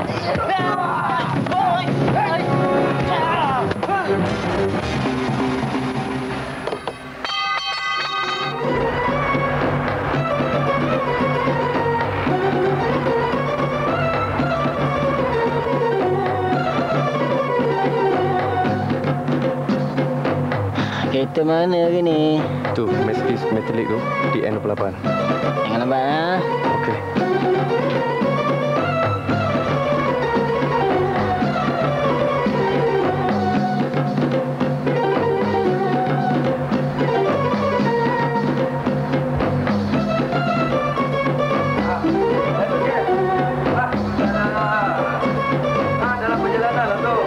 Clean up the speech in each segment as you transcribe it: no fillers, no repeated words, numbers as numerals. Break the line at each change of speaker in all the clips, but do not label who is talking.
Kereta mana hari ni?
Tu, Mercedes Metallic tu, di N28.
Jangan lambat, ha?
Okey.
Dalam perjalanan lah tu.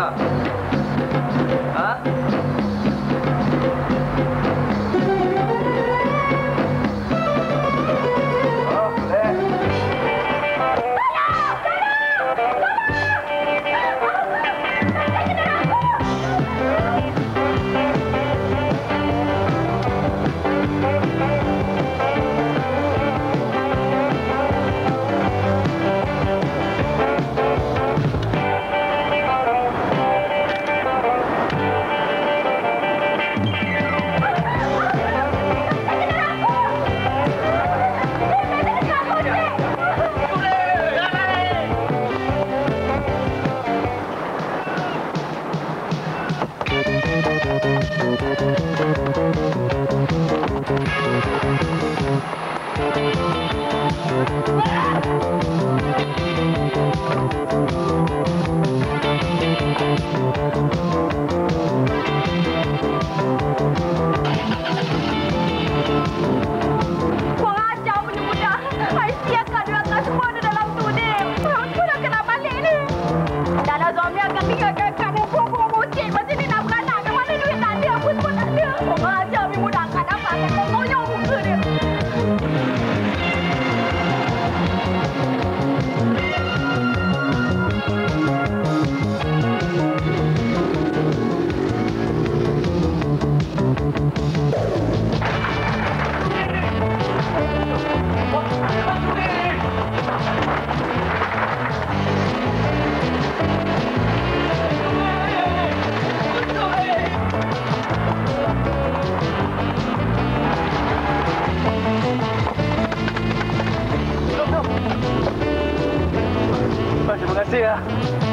Terima kasih ya.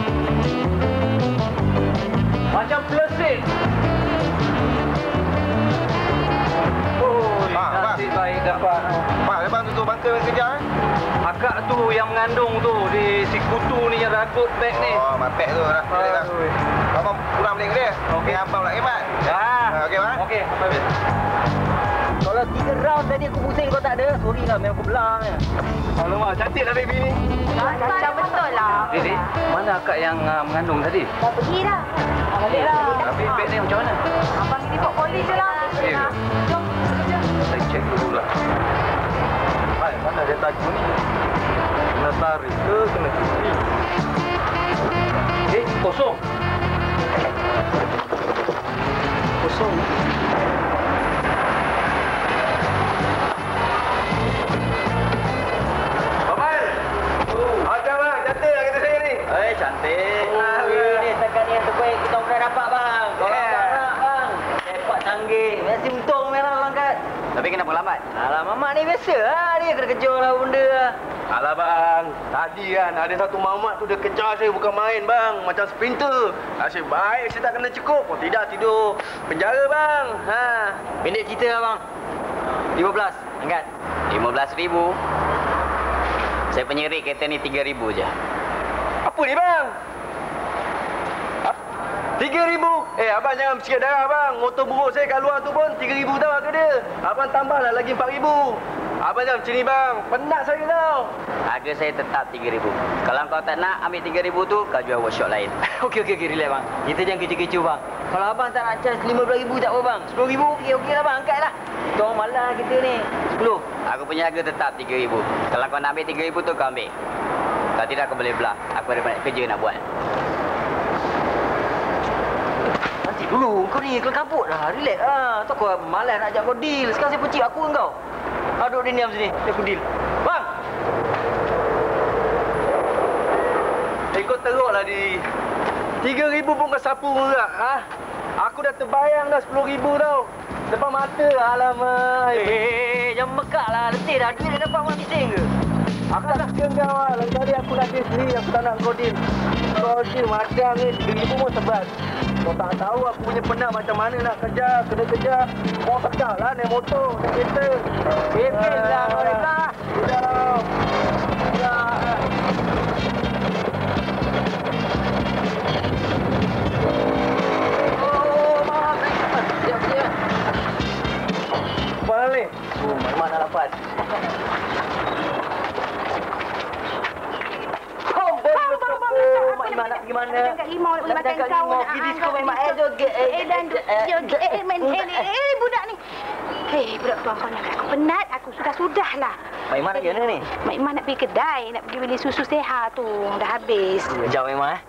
Macam pelesin. Oh, nasib baik dapat.
Pak, lepas tutup bangka kerja
Akak tu yang mengandung tu di si kutu ni yang ragut beg ni.
Oh, mapek tu dah. Abang pulang balik ke dia? Okey, abang pula hebat.
Ya.
Okey, Mak.
Okey, sampai habis.
Kalau 3 round tadi aku pusing kau tak ada. Sorry lah, memang aku belang je.
Alamak, cantik lah baby ni.
Macam betul lah.
Didi, mana akak yang mengandung tadi?
Dah pergi dah. Balik lah.
Tapi beg ni macam mana?
Abang pergi buat polis je lah.
Ya.
Jom.
Saya cek dulu lah. Hai, mana dia tajuk ni? Kena tarik ke kena cuci? Kosong. Kosong. Bapak! Ada bang, cantik lah kereta saya ni. Cantik.
Ni setakat ni yang terbaik kita pernah dapat bang. Kalau tak nak bang. Sepak canggih. Mesti untung merah bang kat.
Tapi kenapa lambat?
Alah mamak ni biasa lah. Dia kena kejar lah benda lah.
Alah bang, tadi kan ada satu mamat tu dia kejar saya bukan main bang, macam sprinter. Nasib baik saya tak kena cekup. Kalau tidak tidur penjara bang.
Pendek cerita lah bang. 15. Angkat.
15,000. Saya penyerik kereta ni 3,000 je.
Apa ni bang? 3,000? Abang jangan bersikap darah bang. Motor buruk saya kat luar tu pun 3,000 tahu harga dia. Abang tambahlah lagi 4,000. Abang jangan macam ni bang. Penat saya tau.
Harga saya tetap 3,000. Kalau kau tak nak ambil 3,000 tu, kau jual workshop lain.
Okey, relax bang. Kita jangan kecoh-kecoh bang. Kalau abang tak nak charge 15,000 tak apa bang. 10,000 okey lah bang. Angkat lah. Kita orang malas kita ni. 10.
Aku punya harga tetap 3,000. Kalau kau nak ambil 3,000 tu, kau ambil. Kalau tidak, kau boleh belah. Aku ada banyak kerja nak buat.
Nanti dulu. Kau ni kelam kabut dah. Relax lah. Tu kau malas nak ajak kau deal. Sekarang saya pecik aku dengan kau. Duduk dia diam sini. Dia aku deal. Bang!
kau teruklah diri. 3,000 pun kau sapu juga, ha? Aku dah terbayang dah 10,000 tau. Depan mata, alamak.
Jangan mekak lah. Letih dah. Duit dah dapat orang bising ke?
Aku tak kira kau lah. Lain kali aku nak deal sendiri, aku tak nak kau deal. Kau deal macam ni, 3,000 pun sebat. Kau tak tahu aku punya penat macam mana nak kejar, kena kejar. Kau sedar lah naik motor, naik kereta.
Bebel lah mereka.
Sudah lah. Balik.
Memang nak dapat. Mak nak pergi mana?
Kat limau nak boleh makan kau.
Pergi disko main mak joget.
Budak ni. Budak tuan-tuan aku penat. Aku sudahlah.
Mak Iman nak pergi mana ni?
Mak Iman nak pergi kedai. Nak pergi beli susu sehat tu. Dah habis.
Jauh Iman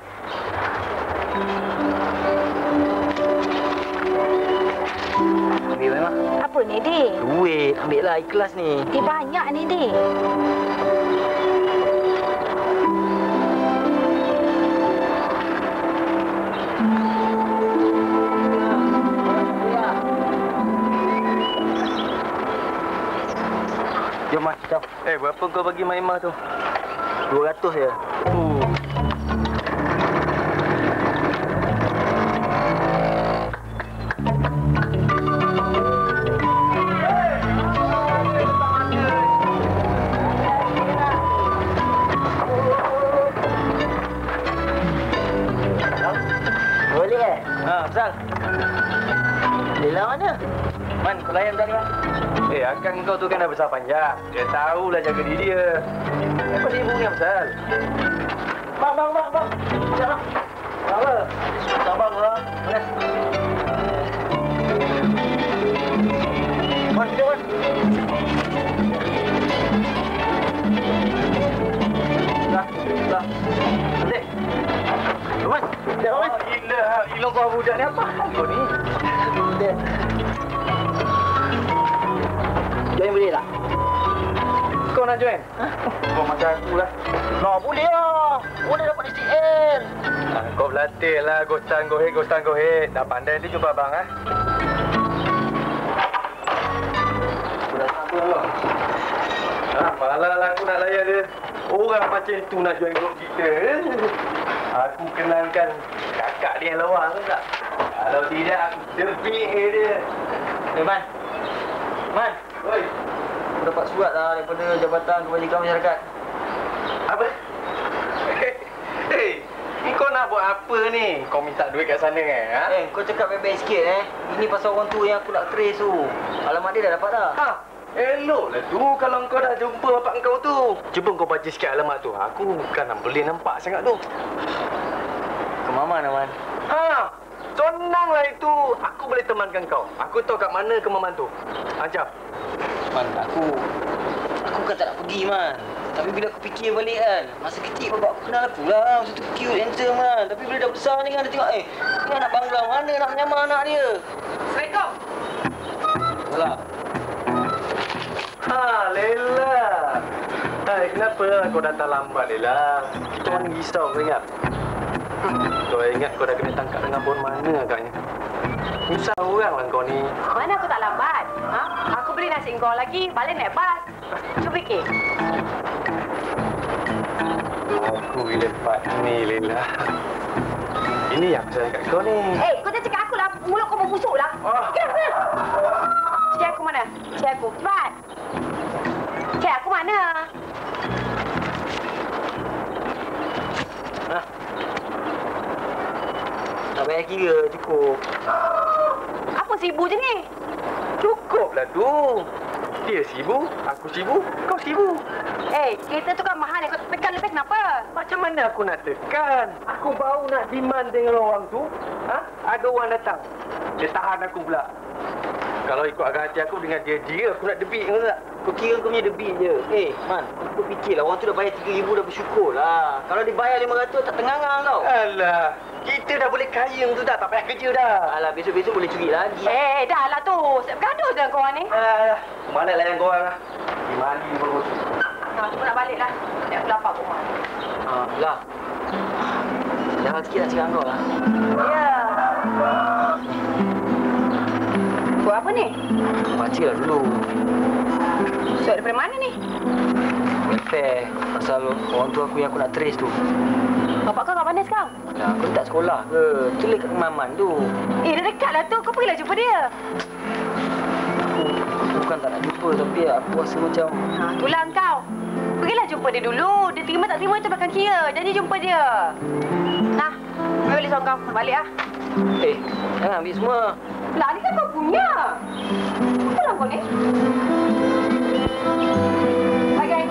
Ambil Iman.
Apa ni, Dik?
Duit. Ambil lah ikhlas ni.
Banyak ni, Dik.
Jom Mas, jom.
Berapa kau bagi Maimah tu?
200 je. Boleh
Abang.
Lila mana?
Man, kau layan tadi, Man. Akang kau tu kan dah besar panjang. Dia tahulah jaga diri dia. Apa sibuk ni, Abang? Bang. Jangan. Apa? Abang lah. Mana? Man, dia, Man. Dah. Adik. Man. Dia, Man. Gila kau budak ni apa? Kau ni. Dia. Join boleh tak? Kau nak join? Kau macam aku lah.
Boleh lah. Boleh dapat STL.
Kau berlatih lah. Gostan gohet. Dah pandai dia jumpa abang, Sudah sabar lah. Malah lah aku nak layan dia. Orang macam tu nak join grup kita. Aku kenalkan kakak dia yang lawa tu tak? Kalau tidak, aku tepik dia.
Man.
Oi.
Aku dapat surat lah daripada Jabatan Kebajikan Masyarakat.
Apa? Kau nak buat apa ni? Kau minta duit kat sana
Kau cakap baik-baik sikit Ini pasal orang tu yang aku nak trace tu. Alamat dia dah dapat dah.
Eloklah tu kalau kau dah jumpa bapak kau tu. Cuba kau baca sikit alamat tu. Aku bukan boleh nampak sangat tu.
Ke Maman, Aman.
Senanglah itu. Aku boleh temankan kau. Aku tahu kat mana ke Maman tu. Jap.
Man, aku kan tak nak pergi, Man. Tapi bila aku fikir balik kan, masa kecil bapak aku kenal aku lah. Masa tu cute, handsome kan. Tapi bila dah besar ni kan, dia tengok, ni anak bangla mana nak menyamar anak dia.
Assalamualaikum.
Alah.
Lela. Kenapa kau datang lambat, Lela? Kita orang risau, kau ingat? Kau ingat kau dah kena tangkap dengan bon mana agaknya? Susah orang lah kau ni.
Mana aku tak lambat? Aku beli nasi engkau lagi, balik naik bas. Cuba fikir.
Aku lepas ni, Lela. Ini yang aku sayang kat kau ni.
Kau jangan cakap aku lah. Mulut kau membusuk lah. Kenapa? Cik aku mana? Cik aku. Cepat. Cik aku mana?
Tak payah kira, cukup.
Apa sibuk je ni?
Cukuplah tu. Dia sibuk, aku sibuk, kau sibuk.
Kereta tu kan mahal. Kau tekan lebih kenapa?
Macam mana aku nak tekan? Aku baru nak demand dengan orang tu. Ada orang datang. Dia tahan aku pula. Kalau ikut agak hati aku dengan dia, aku nak debit kau tak?
Kau kira kau punya debit je. Man, aku fikirlah orang tu dah bayar 3,000 dah bersyukur lah. Kalau dia bayar 500 tak tengangang tau.
Alah, kita dah boleh kaya tu dah, tak payah kerja dah.
Alah, besok-besok boleh curi lagi.
Dah lah tu. Saya bergaduh dengan korang ni.
Mana layan kau orang lah? Di mandi bagus.
Cuma nak balik lah. Nak aku lapar rumah.
Lah, Jangan sikit nak cakap kau lah.
Ya. Buat apa ni?
Baca lah dulu.
Surat daripada mana ni?
Welfare. Pasal orang tua aku yang aku nak trace tu.
Bapak kau kat mana sekarang?
Nah, aku tak sekolah ke? Tulis kat Maman tu.
Dah dekat lah tu. Kau pergilah jumpa dia.
Aku bukan tak nak jumpa tapi aku rasa macam...
Itulah kau. Pergilah jumpa dia dulu. Dia terima tak terima itu belakang kira. Janji jumpa dia. Nah, balik seorang kau. Balik lah.
Jangan ambil semua.
Lah, ni kan kau punya. Apa lah kau ni? Bye, guys.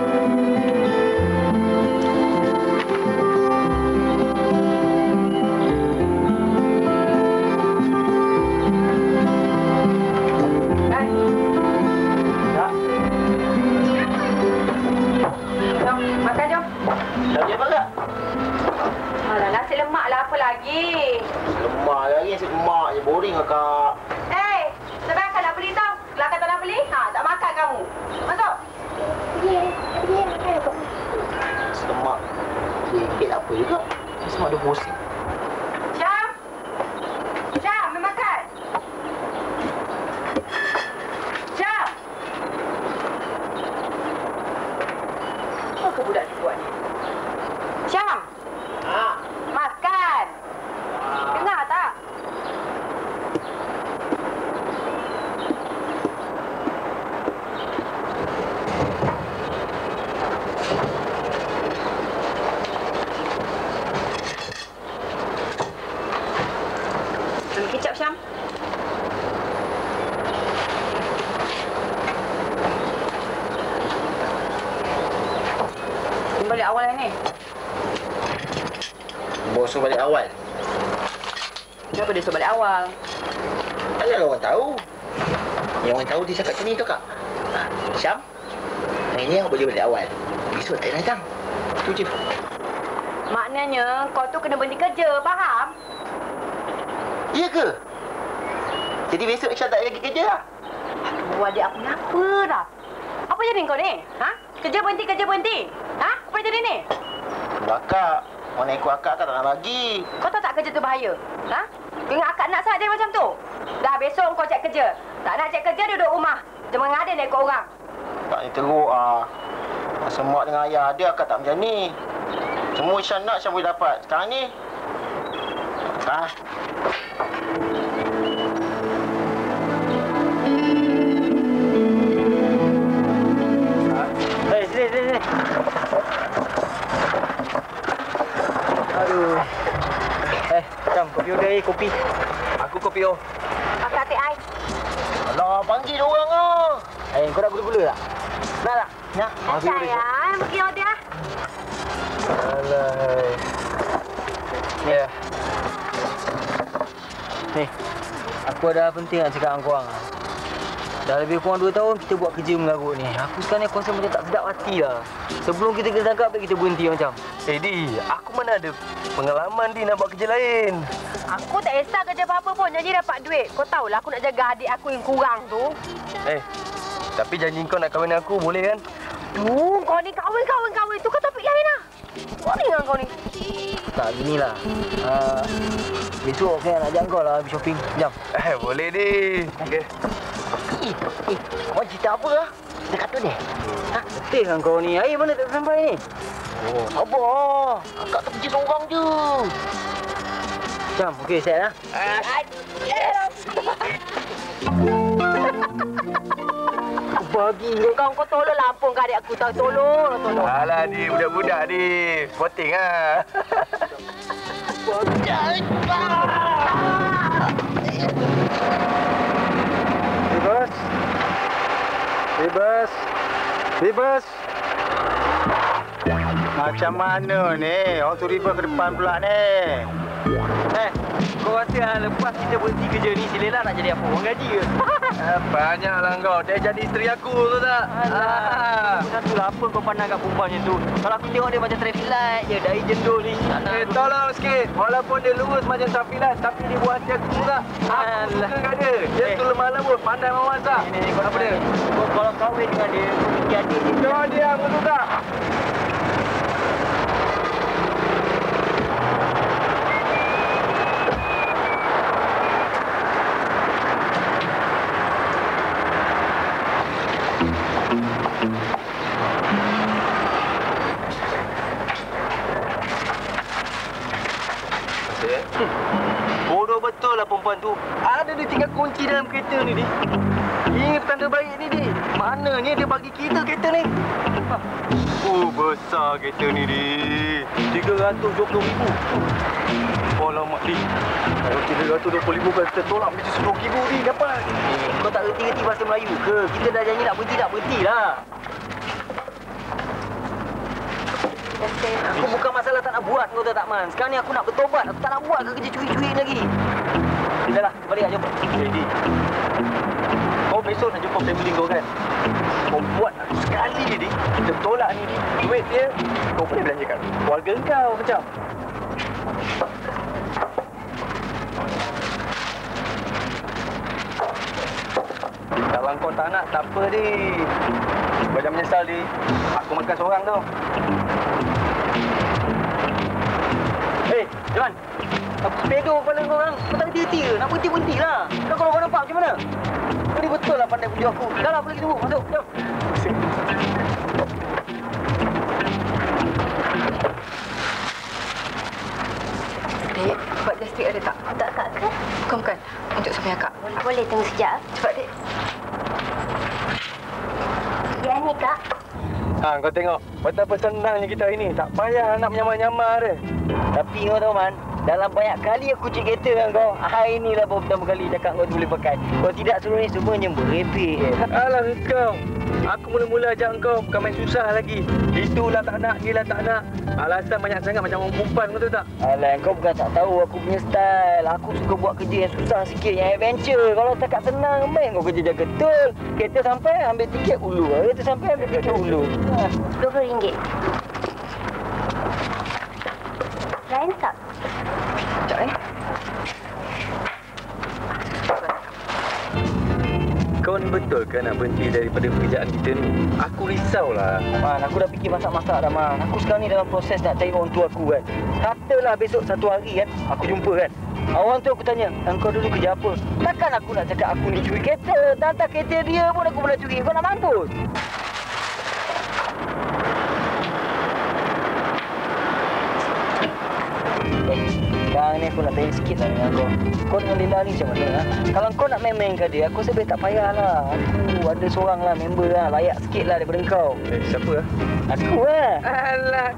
Makan jom.
Lagi apa tak?
Alah, nasi lemak lah apa lagi?
Lemak lagi, nasi lemak je. Boring lah, Kak.
Sampai akak nak beli tau. Kalau akak tak nak beli, tak makan kamu. Masuk. Pergi, makan.
Nasi lemak. Sikit apa juga. Nasi lemak ada pusing.
Syam, main makan. Syam. Apa budak ni buat ni? Syam. Makan. Dengar tak? Ambil kecap, Syam. Balik awal ni.
Bosong balik awal.
Kenapa dia suruh balik awal?
Taklah orang tahu. Yang orang tahu dia cakap macam ni tu, Kak. Syam, hari ni aku boleh balik awal. Besok tak datang. Tu je.
Maknanya kau tu kena berhenti kerja, faham?
Ya ke? Jadi besok Syam tak lagi kerja lah?
Aduh, adik aku ni apa dah? Apa jadi kau ni? Kerja berhenti. Apa jadi ni?
Akak, mana ikut akak tak nak bagi.
Kau tahu tak kerja tu bahaya? Dengar akak nak saja macam tu? Dah besok kau cek kerja. Tak nak cek kerja, duduk rumah. Jangan ngada nak ikut orang.
Tak ni teruk Masa mak dengan ayah ada, akak tak macam ni. Semua Syam nak, Syam boleh dapat. Sekarang ni
Sini. Aduh. Syam, kopi order kopi.
Aku kopi oh.
Akak atik ais.
alah, panggil orang lah.
Kau nak gula-gula tak? Nak tak? Nak.
Sayang, pergi order lah.
Alah. Ni. Aku ada penting nak cakap dengan korang. Dah lebih kurang 2 tahun kita buat kerja mengarut ni. Aku sekarang ni aku rasa macam tak sedap hati lah. Sebelum kita kena tangkap, baik kita berhenti macam.
Di, aku mana ada pengalaman nak buat kerja lain.
Aku tak kisah kerja apa-apa pun. Janji dapat duit. Kau tahulah aku nak jaga adik aku yang kurang tu.
Tapi janji kau nak kahwin aku, boleh kan?
Kau ni kahwin. Tu kan topik lain lah. Kau ni dengan kau ni.
Tak, ginilah. Besok nak ajak kau lah pergi shopping. Jom.
Boleh di. Okay.
Kau cerita apa lah? Cerita kartun ni?
Betul kan kau ni? Air mana tak sampai ni?
Sabar. Akak tak pergi seorang je.
Jom, okey, set lah.
Bagi kau tolong lampung ke adik aku. Tolong.
Alah di, budak-budak di. Sporting lah.
Bebas. Macam mana ni? Orang tu riba ke depan pula ni.
Kau rasa lepas kita berhenti kerja ni, si Lela nak jadi apa? Orang gaji ke?
Banyaklah kau. Dia jadi isteri aku tu tak?
Satu lah, apa kau pandang kat perempuan macam tu? Kalau aku tengok dia macam traffic light je, dari jendul ni.
Tolong sikit. Walaupun dia lurus macam traffic light, tapi dia buat hati aku tak. Aku suka kat dia. Dia tu lemah lembut, pandai memasak.
Ni, kau apa dia? Kau kalau kahwin dengan dia, kau fikir adik dia.
Kau diam, kau tak? tuan tu, ada dia tinggal kunci dalam kereta ni, Di. Ini petanda baik ni, Di. Maknanya dia bagi kita kereta ni. Besar kereta ni, Di. 320,000. Alamak, Di. Kalau 320,000 kan kita tolak mesti 10,000, Di. Dapat.
Kau tak reti-reti bahasa Melayu ke? Kita dah janji nak berhenti lah. Aku bukan masalah tak nak buat, kau tahu tak, Man? Sekarang ni aku nak bertobat. Aku tak nak buat kerja curi-curi lagi. Dah lah, balik lah, jom.
Di. Kau besok nak jumpa family kau kan? Kau buat sekali je, Di. Kita tolak ni, Di. Duit dia, kau boleh belanjakan keluarga kau macam. Kalau kau tak nak, tak apa, Di. Kau jangan menyesal, Di. Aku makan seorang tau.
Hei, Johan. Aku sepedo kepala kau orang. Kau tak reti-reti ke? Nak berhenti-berhenti lah. Kalau kau nampak macam mana? Kau ni betul lah pandai pujuk aku. Dah lah, apa lagi tunggu? Masuk, jom.
Dek, buat plastik ada tak? Tak ke? Bukan. Untuk sampai akak.
Boleh tunggu sekejap.
Cepat, Dek.
Yang ni, Kak.
Kau tengok. Betapa senangnya kita hari ni. Tak payah nak menyamar-nyamar dia.
Tapi kau tahu, Man, dalam banyak kali aku cek kereta dengan kau, hari ni lah baru pertama kali cakap kau boleh pakai. Kalau tidak, seluruh ni semuanya merepek.
Alah kau. Aku mula-mula ajak kau bukan main susah lagi. Itulah tak nak, inilah tak nak. Alasan banyak sangat macam orang perempuan, kau tahu tak?
Alah, kau bukan tak tahu aku punya style. Aku suka buat kerja yang susah sikit, yang adventure. Kalau setakat senang, main kau kerja jaga tol. Kereta sampai, ambil tiket ulu. Kereta sampai, ambil tiket ulu.
RM20. Lain tak?
Sekejap,
Kau ni betul ke nak berhenti daripada pekerjaan kita ni? Aku risaulah.
Man, aku dah fikir masak-masak dah, Man. Aku sekarang ni dalam proses nak cari orang tua aku kan. Katalah besok satu hari kan, aku jumpa kan. Orang tu aku tanya, engkau dulu kerja apa? Takkan aku nak cakap aku ni curi kereta. Tantang kereta dia pun aku pernah curi. Kau nak mampus? Sekarang ni aku nak tanya sikit lah dengan kau. Kau dengan Lila ni macam mana? Ha? Kalau kau nak main-main kat dia, aku rasa tak payahlah. Aku ada seorang lah member lah. Layak sikit lah daripada kau.
Siapa lah?
Aku lah.
Alah.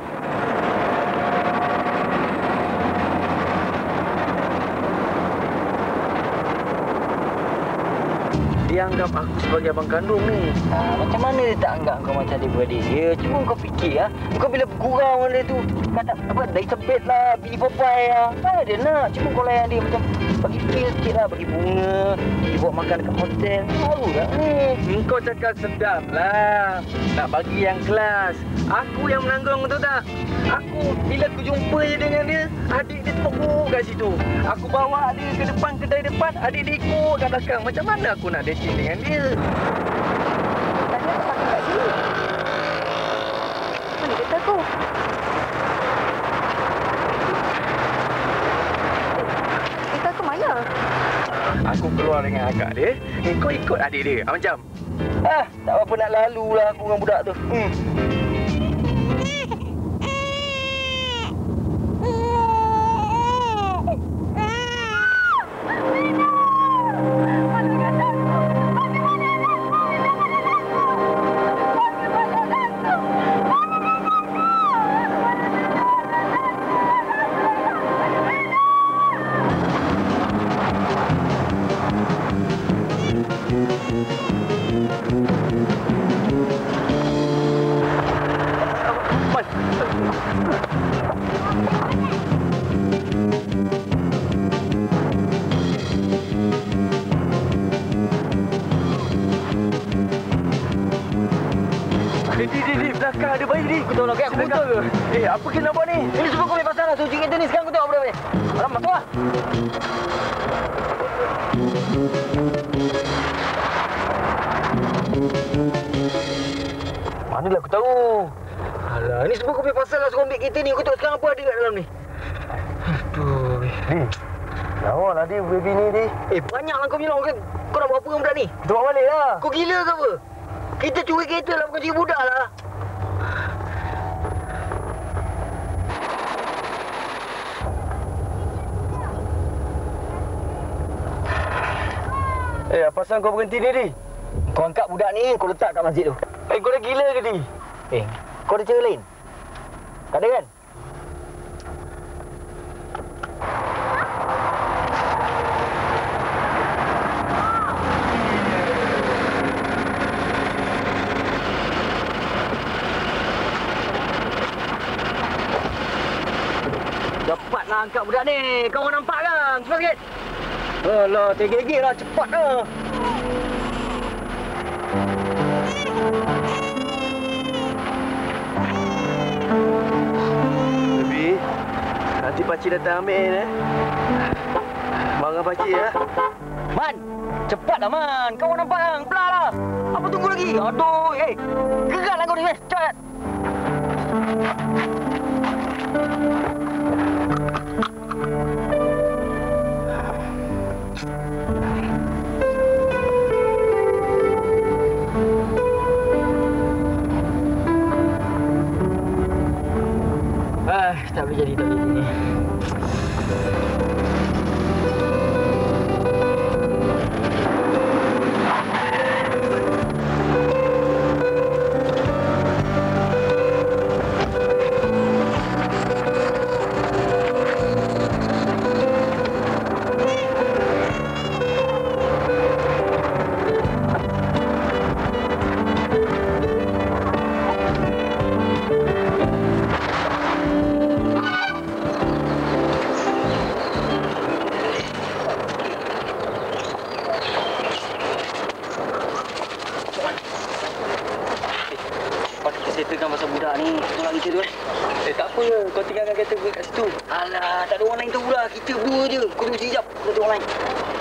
Dia anggap aku sebagai abang kandung ni.
Macam mana dia tak anggap kau macam adik-beradik dia? Cuma kau fikir lah. Kau bila bergurau dengan dia tu, kata apa, dari tebet lah, pergi Popeye lah. Mana dia nak? Cuma kau layan dia macam bagi feel sikit lah, bagi bunga, dibawa makan dekat hotel. Malu tak ni?
Kau cakap sedap lah. Nak bagi yang kelas. Aku yang menanggung, tahu tak? Aku, bila aku jumpa je dengan dia, adik dia teruk kat situ. Aku bawa dia ke depan, kedai depan, adik dia ikut kat belakang. Macam mana aku nak dating dengan dia?
Tadi aku parking kat sini. Mana kereta aku? Kereta aku mana?
Aku keluar dengan akak dia. Kau ikut adik dia. Macam?
Tak apa nak lalu lah aku dengan budak tu.
Di belakang ada bayi, Di.
Kau tahu nak kaya aku buta ke?
Apa kena buat ni?
Ini semua kau punya pasal lah. Suci kereta ni sekarang kau tengok apa dia. Alam, masuk lah. Manalah aku tahu. Alah, ini semua kau punya pasal lah. Suruh ambil kereta ni. Kau tengok sekarang apa ada kat dalam ni.
Aduh, Di. Lawa lah dia, baby ni, Di.
Banyak lah kau punya orang. Kau nak buat apa dengan budak ni?
Kita bawa balik lah.
Kau gila ke apa? Kita curi kereta lah, bukan curi budak lah.
Apa pasal kau berhenti ni, Di?
Kau angkat budak ni, kau letak kat masjid tu.
Kau dah gila ke, Di?
Kau ada cara lain? Tak ada kan? Cepatlah angkat budak ni. Kau orang nampak kan? Cepat sikit. Alah, tergigit lah. Cepat lah.
Baby, nanti pakcik datang ambil, Marah pakcik, ya?
Man, cepatlah Man. Kau orang nampak kan? Belah lah. Apa tunggu lagi? Aduh, geraklah kau ni, cepat. Tak boleh jadi ni. Settlekan pasal budak ni. Tolak kita tu
Tak apa, kau tinggalkan kereta gue kat situ.
Alah, tak ada orang lain tahu lah. Kita berdua je. Kau tunggu sekejap. Kau tengok orang lain.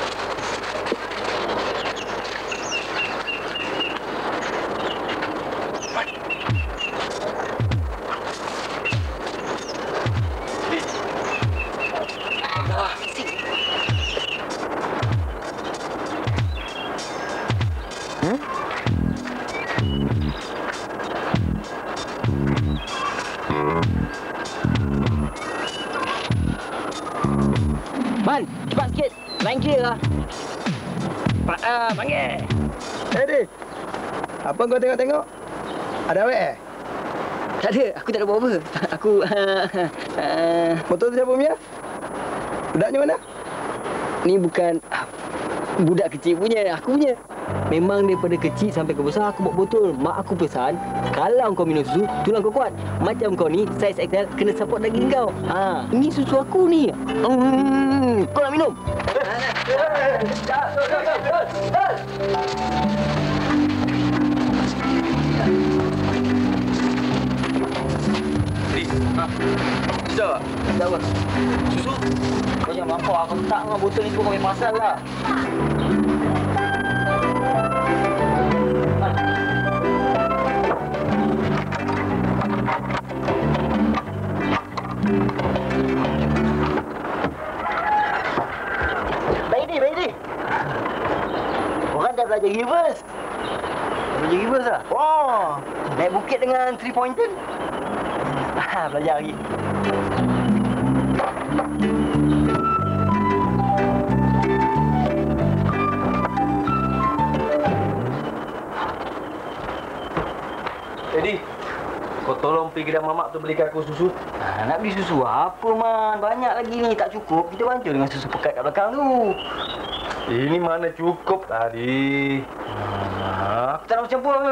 Man, cepat sikit. Lain kira lah. Cepat lah, panggil.
Di. Apa kau tengok-tengok? Ada awet,
Tak ada, aku tak ada buat apa. Aku...
Motor tu siapa punya? Budaknya mana?
Ni bukan budak kecil punya, aku punya. Memang daripada kecil sampai ke besar aku bawa botol. Mak aku pesan, kalau kau minum susu, tulang kau kuat. Macam kau ni, saiz XL, kena support daging kau. Ini susu aku ni. Kau nak minum?
Sedap tak?
Tak apa. Susu? Kau jangan mampu. Aku tak dengan botol ni semua kau punya pasal lah. Baik ni. Orang dah belajar reverse. Belajar reverse lah? Oh, naik bukit dengan 3-pointer. Belajar lagi.
Di, kau tolong pergi kedai mamak tu belikan aku susu.
Nak beli susu apa, Man? Banyak lagi ni, tak cukup. Kita bantu dengan susu pekat kat belakang tu.
Ini mana cukup tadi.
Aku tak nak bercampur ke?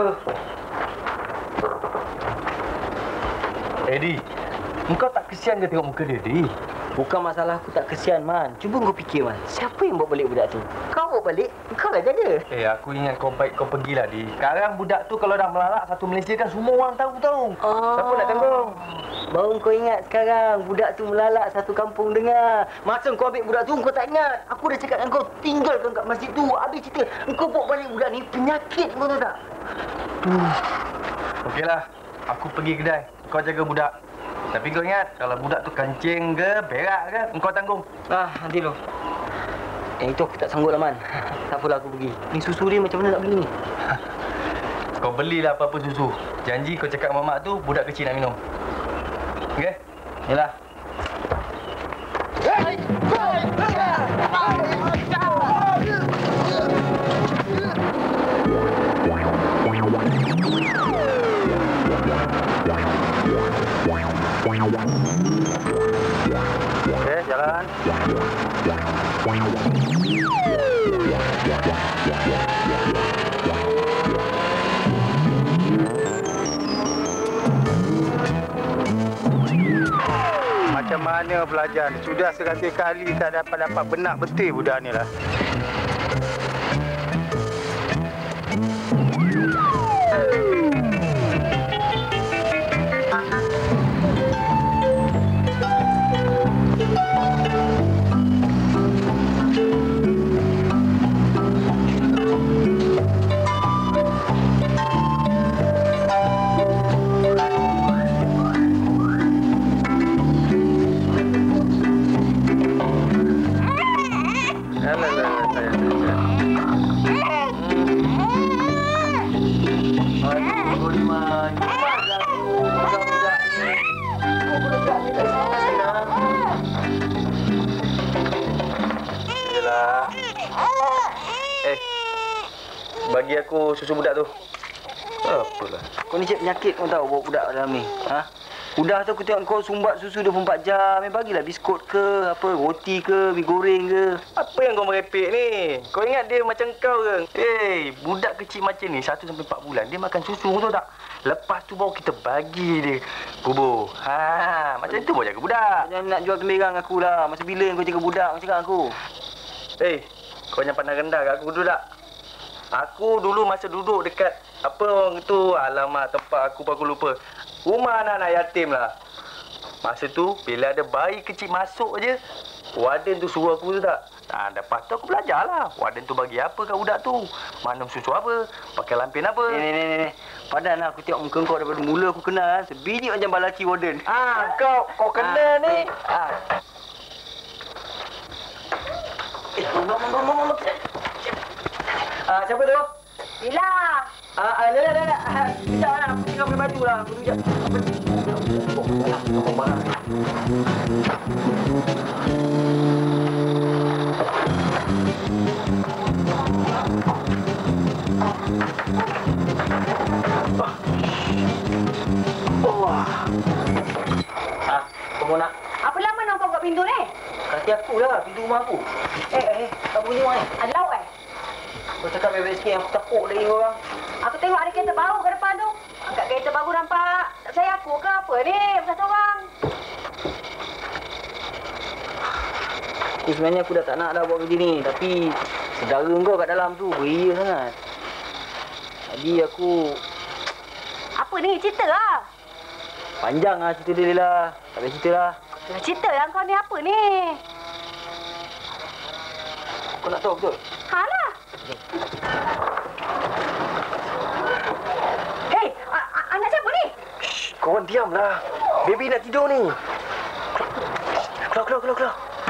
Di, engkau tak kesian ke tengok muka dia, Di?
Bukan masalah aku tak kesian, Man. Cuba kau fikir, Man. Siapa yang bawa balik budak tu? Kau bawa balik, kau lah jaga.
Aku ingat kau baik kau pergilah, Di. Sekarang budak tu kalau dah melalak satu Malaysia kan semua orang tahu. Siapa nak tanggung?
Baru kau ingat sekarang budak tu melalak satu kampung dengar. Masa kau ambil budak tu, kau tak ingat. Aku dah cakap dengan kau, tinggalkan kat masjid tu. Habis cerita, kau bawa balik budak ni penyakit, kau tahu tak?
Okeylah, aku pergi kedai. Kau jaga budak. Tapi kau ingat, kalau budak tu kancing ke, berak ke, engkau tanggung.
Nanti lo. Itu aku tak sanggup lah, Man. Tak apalah aku pergi. Ni susu dia macam mana nak beli ni?
Kau belilah apa-apa susu. Janji kau cakap mamak tu, budak kecil nak minum. Okey? Yalah. Okey, jalan. Macam mana pelajar ni? Sudah seratus kali tak dapat benak betul budak ni lah. Bagi aku susu budak tu. Apalah.
Kau ni cik penyakit kau tahu bawa budak dalam ni. Ha? Udah tu aku tengok kau sumbat susu 24 jam. Bagilah biskut ke, apa, roti ke, mi goreng ke.
Apa yang kau merepek ni? Kau ingat dia macam kau ke? Budak kecil macam ni 1 sampai 4 bulan dia makan susu tahu tak? Lepas tu baru kita bagi dia bubur. Macam tu baru jaga budak.
Jangan nak jual kemerang aku lah. Masa bila kau jaga budak kau cakap aku?
Kau jangan pandang rendah kat aku dulu tak? Aku dulu masa duduk dekat apa orang tu, alamat tempat aku pun aku lupa. Rumah anak-anak yatim lah. Masa tu bila ada bayi kecil masuk je, warden tu suruh aku tu tak. Lepas tu aku belajar lah. Warden tu bagi apa kat budak tu? Minum susu apa? Pakai lampin apa?
Ni. Padahal aku tengok muka kau daripada mula aku kenal. Sebiji macam balaci warden.
Kau kenal ni.
Siapa tu?
Bila?
Dah. Sekejap lah. Aku tinggal pakai baju lah. Aku sekejap. Kau mau nak?
Apa lama nak kau buka pintu ni?
Kaki aku lah. Pintu rumah aku. Tak bunyi rumah ni.
Ada lauk
Kau cakap bebek sikit, aku tepuk dari orang.
Aku tengok ada kereta baru ke depan tu. Angkat kereta baru nampak. Tak percaya aku ke apa ni? Satu orang.
Aku sebenarnya aku dah tak nak dah buat kerja ni. Tapi saudara kau kat dalam tu beria sangat. Jadi aku...
Apa ni? Cerita lah.
Panjang lah cerita dia lah. Tak payah cerita lah.
Cerita yang kau ni apa ni?
Kau nak tahu betul?
Halah. Hei, anak siapa ni?
Kau orang diamlah. Baby nak tidur ni. Keluar.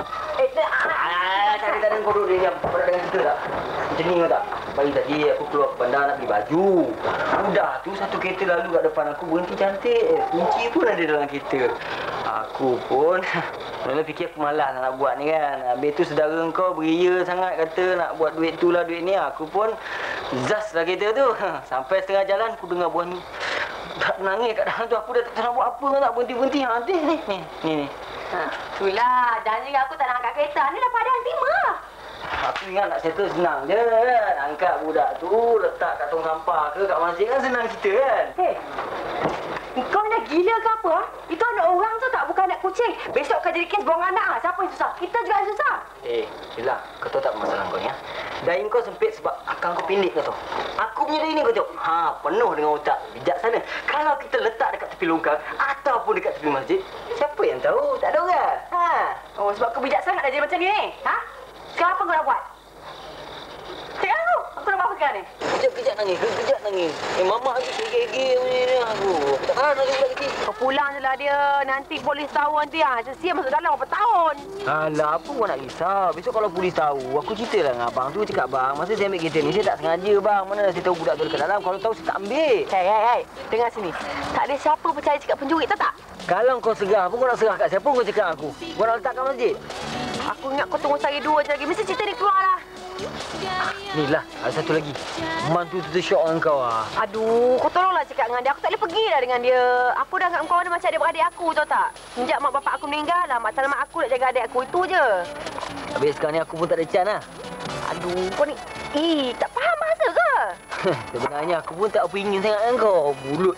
Tak ada kau duduk dia diam. Kau nak dengar cerita tak? Macam ni kau tak? Pagi tadi aku keluar ke bandar nak beli baju. Udah tu satu kereta lalu kat depan aku berhenti cantik. Kunci pun ada dalam kereta. Aku pun mula fikir aku malas nak buat ni kan. Habis tu saudara kau beria sangat kata nak buat duit tu lah duit ni. Aku pun zas lah kereta tu. Sampai setengah jalan aku dengar buah ni. Tak nangis kat dalam tu. Aku dah tak tahu buat apa nak berhenti-berhenti. Ni.
Itulah, janji aku tak nak angkat kereta. Ni dah padang terima.
Aku ingat nak settle senang je. Angkat budak tu, letak kat tong sampah ke kat masjid kan senang cerita kan.
Hei, kau ni dah gila ke apa? Itu anak orang tu tak, bukan anak kucing. Besok kau jadi kes buang anak. Siapa yang susah? Kita juga yang susah.
Yelah, kau tahu tak masalah kau ni? Dahi kau sempit sebab akal kau pendek kau tahu. Aku punya dahi ni kau tengok. Penuh dengan otak. Bijaksana. Kalau kita letak dekat tepi longkang ataupun dekat tepi masjid, siapa yang tahu? Tak ada orang.
Oh, sebab kau bijaksana dah jadi macam ni. Sekarang apa kau nak buat? Cakap aku nak buat apa sekarang ni?
Kejap nangis. Mama aku gege ni aku. Tak tahan lagi budak kecil.
Kau pulang je lah dia. Nanti polis tahu nanti. Siap masuk dalam berapa tahun.
Alah, apa kau nak risau? Besok kalau polis tahu, aku ceritalah dengan abang tu. Cakap, bang, masa saya ambil kereta ni, saya tak sengaja, bang. Mana saya tahu budak tu dekat dalam. Kalau tahu, saya tak ambil.
Hei. Dengar sini. Tak ada siapa percaya cakap pencuri, tahu tak?
Kalau kau serah pun, kau nak serah kat siapa kau cakap aku? Kau nak letak kat masjid?
Aku ingat kau tunggu cari dua je lagi. Mesti cerita ni keluar lah.
Ni lah, ada satu lagi. Mantu tu syok dengan kau ah.
Aduh, kau tolonglah cakap dengan dia. Aku tak boleh pergi dah dengan dia. Aku dah anggap kau ada macam adik-beradik aku, tahu tak? Sejak mak bapak aku meninggal lah, mak selamat aku nak jaga adik aku. Itu je.
Habis sekarang ni aku pun tak ada can lah.
Aduh, kau ni... tak faham bahasa ke?
Sebenarnya aku pun tak apa ingin sangat dengan kau. Mulut.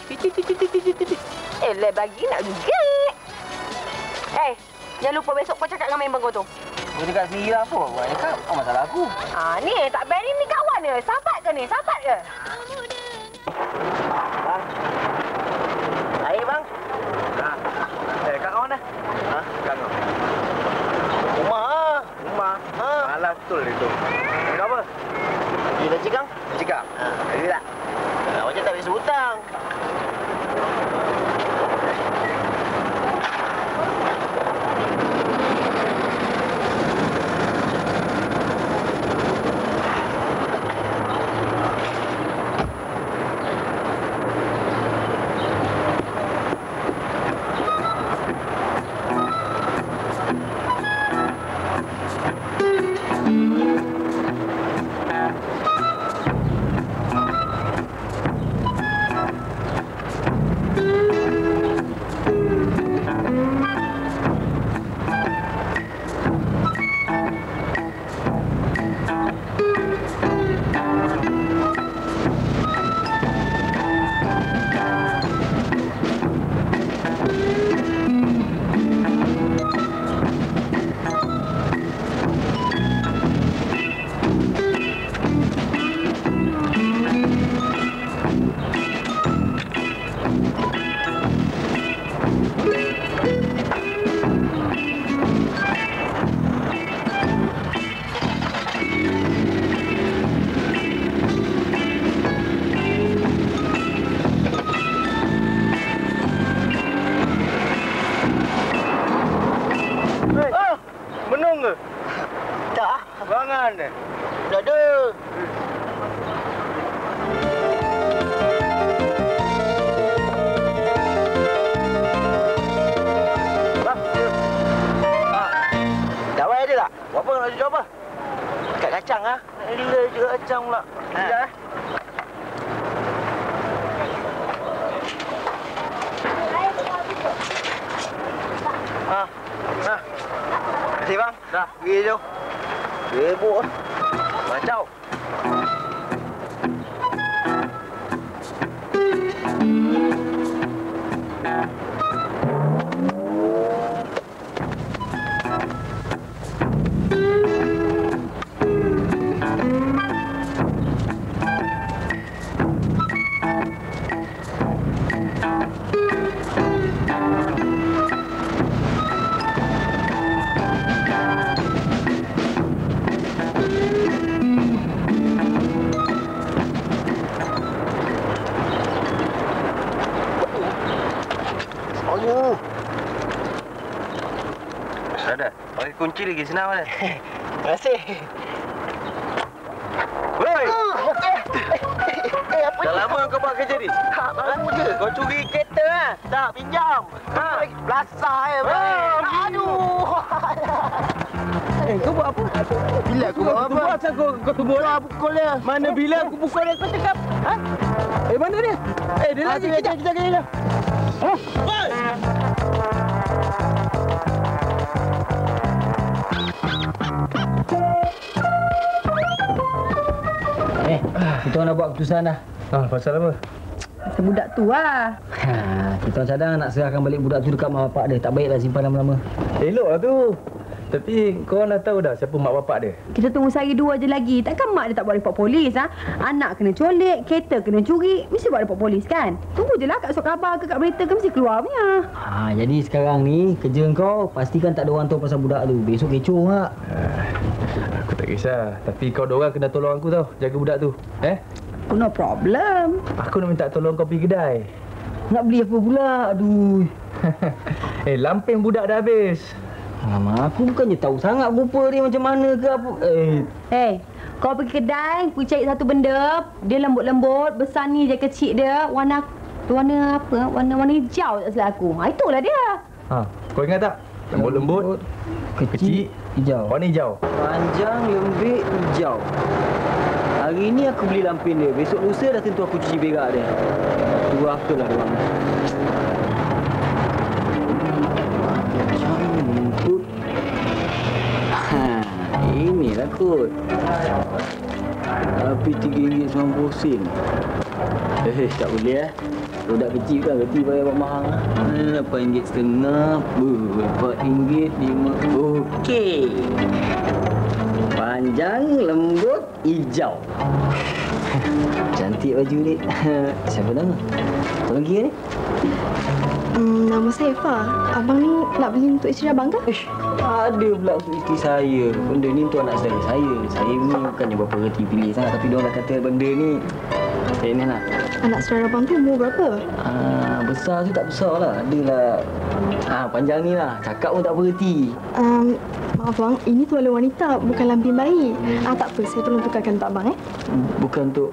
Bagi nak gigit. Jangan lupa besok kau cakap dengan member kau tu.
Kau cakap sendiri lah apa? Kau cakap, apa masalah aku?
Ni tak beri ni kawan ke? Sahabat ke ni? Sahabat ke?
Bang. Air bang.
Kat kawan dah. Kat kawan. Rumah. Malah betul itu. Kau apa?
Dia dah cikang?
Cakap.
Ada tak? Macam tak boleh hutang.
Menung ke?
Tak.
Bangan dia.
Tak ada.
Bang.
Dawai ada tak?
Buat apa nak jual apa?
Kat kacang ah.
Gila juga kacang pula. Sekejap
Terima kasih bang.
Dah.
Pergi jom. Sibuk ah. Macau.
Ada. Pakai kunci lagi senang mana?
Terima kasih.
Woi!
Apa
Dah lama kau buat kerja ni?
Baru je.
Kau curi kereta lah?
Tak, pinjam. Belasah Aduh.
Kau buat apa?
Bila aku buat apa?
Asal kau tumbuk
Kau pukul dia.
Mana bila aku pukul dia kau cakap? Ha? Mana dia? Dia lagi
kita kena.
Kita orang dah buat keputusan dah.
Pasal apa?
Pasal budak tu lah.
Kita orang cadang nak serahkan balik budak tu dekat mak bapak dia. Tak baiklah simpan lama-lama.
Elok lah tu. Tapi kau dah tahu dah siapa mak bapak dia?
Kita tunggu sehari dua je lagi. Takkan mak dia tak buat report polis, ha? Anak kena colek, kereta kena curi. Mesti buat report polis, kan? Tunggu je lah kat surat khabar ke kat berita ke mesti keluar punya.
Jadi sekarang ni kerja kau pastikan tak ada orang tahu pasal budak tu. Besok kecoh tak?
Aku tak kisah. Tapi kau dorang kena tolong aku tau. Jaga budak tu.
No problem.
Aku nak minta tolong kau pergi kedai.
Nak beli apa pula? Aduh.
Lamping budak dah habis.
Alamak, aku bukannya tahu sangat rupa dia macam mana ke apa.
Kau pergi kedai, pergi cari satu benda. Dia lembut-lembut, besar ni je kecil dia. Warna apa? Warna hijau tak silap aku. Itulah dia.
Kau ingat tak? Lembut-lembut, kecil,
hijau.
warna hijau.
Panjang, lembik, hijau. Hari ni aku beli lampin dia. Besok lusa dah tentu aku cuci berak dia. Durhaka lah dia orang. Panjang, lembut. Inilah kot. Tapi RM3.90. Tak boleh Budak kecil kan reti bayar mahal. RM8.50. RM4.50. Okey. Panjang, lembut, hijau. Cantik baju ni. Siapa nama? Tolong kira ni.
Nama saya Fa. Abang ni nak beli untuk isteri abang ke?
Ada pula untuk isteri saya. Benda ni untuk anak saudara saya. Saya ni bukannya berapa reti pilih sangat. Tapi diorang dah kata benda ni. Saya ni lah.
Anak saudara abang tu umur berapa?
Besar tu tak besar lah. Adalah. Panjang ni lah. Cakap pun tak berhenti.
Maaf bang, ini tuala wanita, bukan lampin bayi. Tak apa, saya tolong tukarkan untuk abang
Bukan untuk...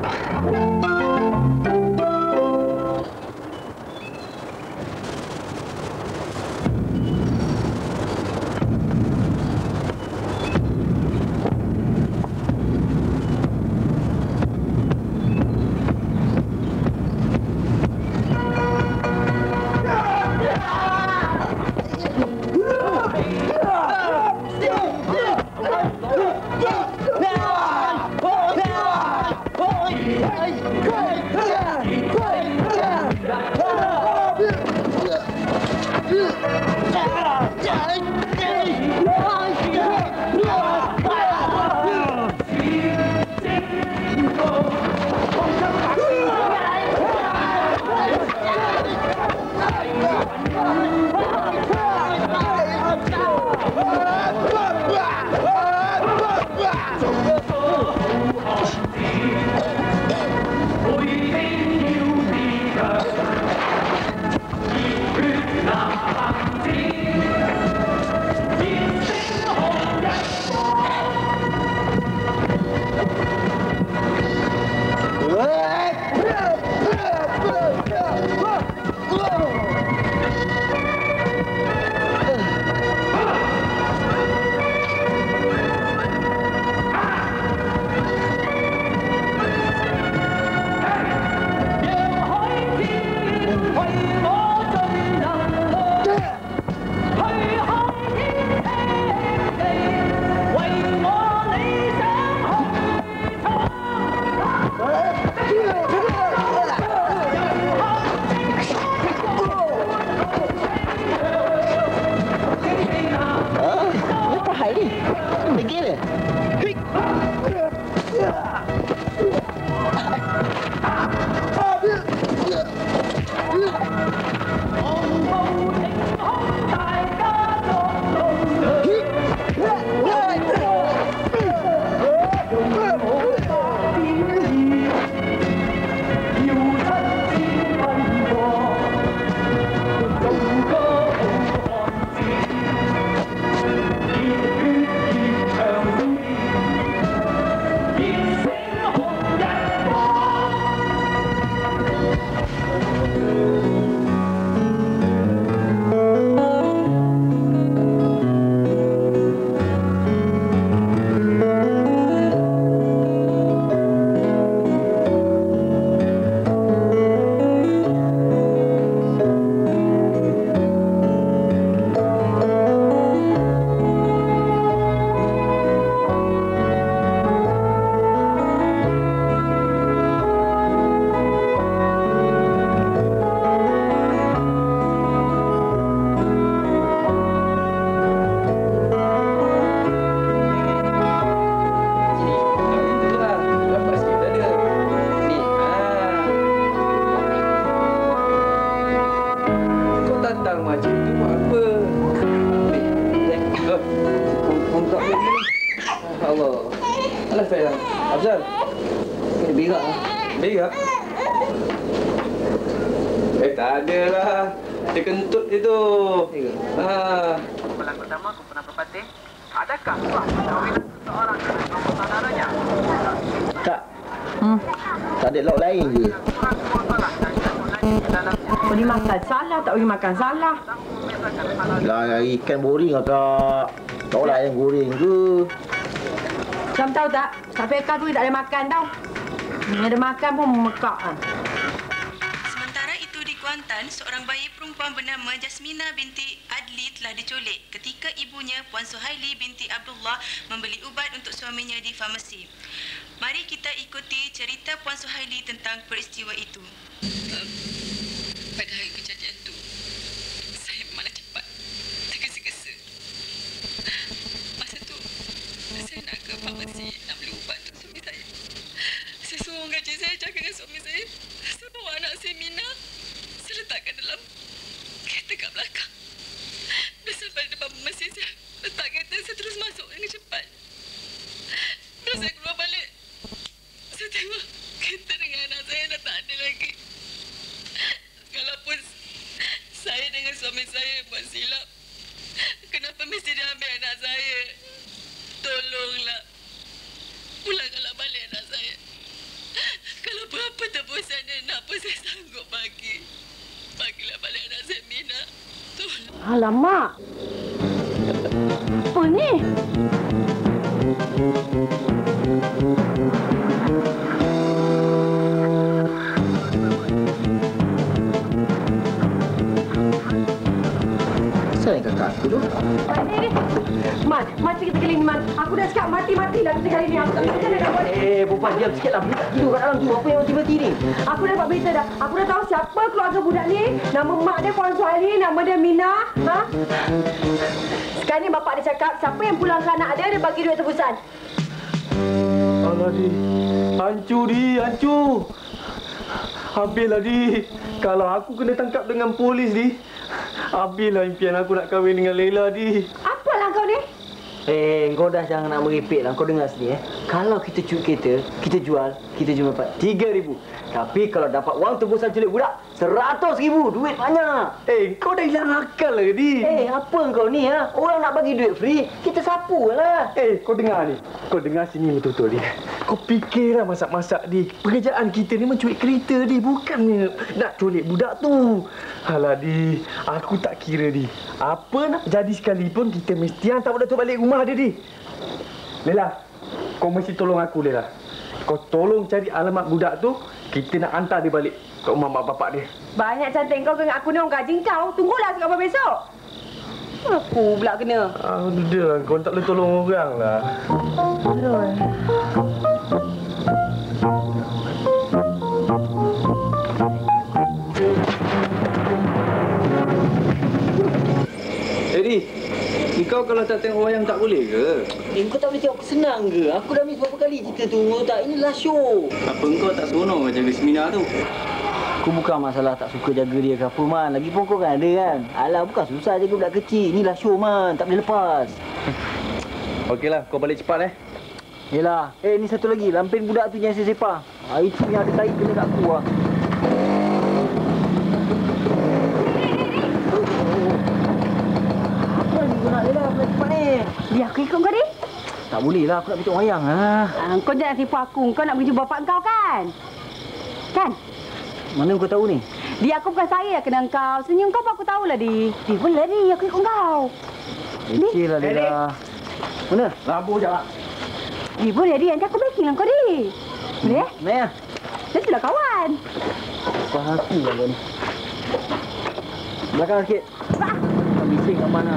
Afzal, kena berak lah.
Berak? Tak adalah. Dia kentut dia tu.
Bulan pertama aku pernah berpating. Adakah sah perkahwinan seseorang dengan nombor saudaranya?
Tak. Tak ada lauk lain je.
Kurang-kurang salah dan jatuh lagi ke dalamnya.
Beri makan salah, tak beri makan salah.
Lah, ikan boring akak. Tahu lah yang goreng ke.
Kamu tahu tak? Sampai kau tu tak ada makan tau. Ni ada makan pun memekak.
Sementara itu di Kuantan, seorang bayi perempuan bernama Jasmina binti Adli telah diculik ketika ibunya Puan Suhaili binti Abdullah membeli ubat untuk suaminya di farmasi. Mari kita ikuti cerita Puan Suhaili tentang peristiwa itu. Pada hari kejadian itu, saya malah cepat tergesa-gesa. Masa tu, saya nak ke farmasi nak beli ubat untuk suami saya. Saya suruh orang gaji saya jaga dengan suami saya. Saya bawa anak saya Mina. Saya letakkan dalam kereta kat belakang. Dah sampai depan farmasi, saya letak kereta, saya terus masuk dengan cepat. Bila saya keluar balik, saya tengok kereta dengan anak saya dah tak ada lagi. Kalaupun saya dengan suami saya buat silap, kenapa mesti dia ambil anak saya? Tolonglah. Pulangkanlah balik anak saya. Kalau berapa tebusan dia nak pun saya sanggup bagi. Bagilah balik anak saya, Mina. Tolong.
Alamak. Apa ni?
Asal yang kakak aku tu?
Man, mati kita kali ni, Man. Aku dah cakap mati-matilah kita kali ni. Aku tak macam mana nak buat.
Perempuan diam sikit lah. Boleh tak tidur kat dalam tu? Apa yang mati-mati ni?
Aku dah dapat berita dah. Aku dah tahu siapa keluarga budak ni. Nama mak dia Puan Suhaili, nama dia Mina. Ha? Sekarang ni bapak dia cakap siapa yang pulangkan anak dia bagi duit tebusan.
Alah, Di. Hancur, Di. Hancur. Habislah, Di. Kalau aku kena tangkap dengan polis, Di. Habislah impian aku nak kahwin dengan Laila, Di.
Apalah kau ni?
Kau dah jangan nak merepek lah. Kau dengar sini, Kalau kita cuci kereta, kita jual dapat 3,000. Tapi kalau dapat wang tebusan culik budak, 100,000. Duit banyak.
Kau dah hilang akal lah, Di.
Apa kau ni, Orang nak bagi duit free, kita sapu lah.
Kau dengar ni. Kau dengar sini betul-betul, Di. Kau fikirlah masak-masak, Di. Pekerjaan kita ni menculik kereta, Di. Bukannya nak culik budak tu. Alah, Di. Aku tak kira, Di. Apa nak jadi sekalipun, kita mesti hantar budak tu balik rumah dia, Di. Lela, kau mesti tolong aku, Lela. Kau tolong cari alamat budak tu. Kita nak hantar dia balik ke rumah mak bapak dia.
Banyak cantik kau dengan aku ni orang gaji kau. Tunggulah sampai besok. Aku pula kena.
Dah, kau tak boleh tolong orang lah.
Aduh.
Kau kalau tak tengok wayang tak boleh ke?
Kau tak boleh tengok senang ke? Aku dah ambil berapa kali cerita tu. Tak, inilah show.
Apa kau tak seronok jaga seminar tu?
Aku bukan masalah tak suka jaga dia ke apa, Man. Lagipun kau kan ada kan? Alah, bukan susah jaga budak kecil. Inilah show, Man. Tak boleh lepas.
Okeylah, kau balik cepat
Yelah. Ni satu lagi. Lampin budak tu yang saya sepah. Itu yang ada tahi kena kat aku lah. Apa ni kau nak Lela? Balik cepat ni.
Biar aku ikut kau ni.
Tak boleh lah. Aku nak pergi tengok wayang lah.
Kau jangan tipu aku. Kau nak pergi jumpa bapak kau kan? Kan?
Mana kau tahu ni?
Dia aku bukan saya yang kena kau. Senyum kau pun aku tahulah, Di. Boleh, Di. Aku ikut kau.
Okey lah, Lela. Mana?
Lampu je lah.
Boleh, Di. Nanti aku backing lah kau, Di. Boleh?
Maya.
Nantilah kawan.
Kau hati lah kau ni. Belakang sikit. Kau bising kat mana?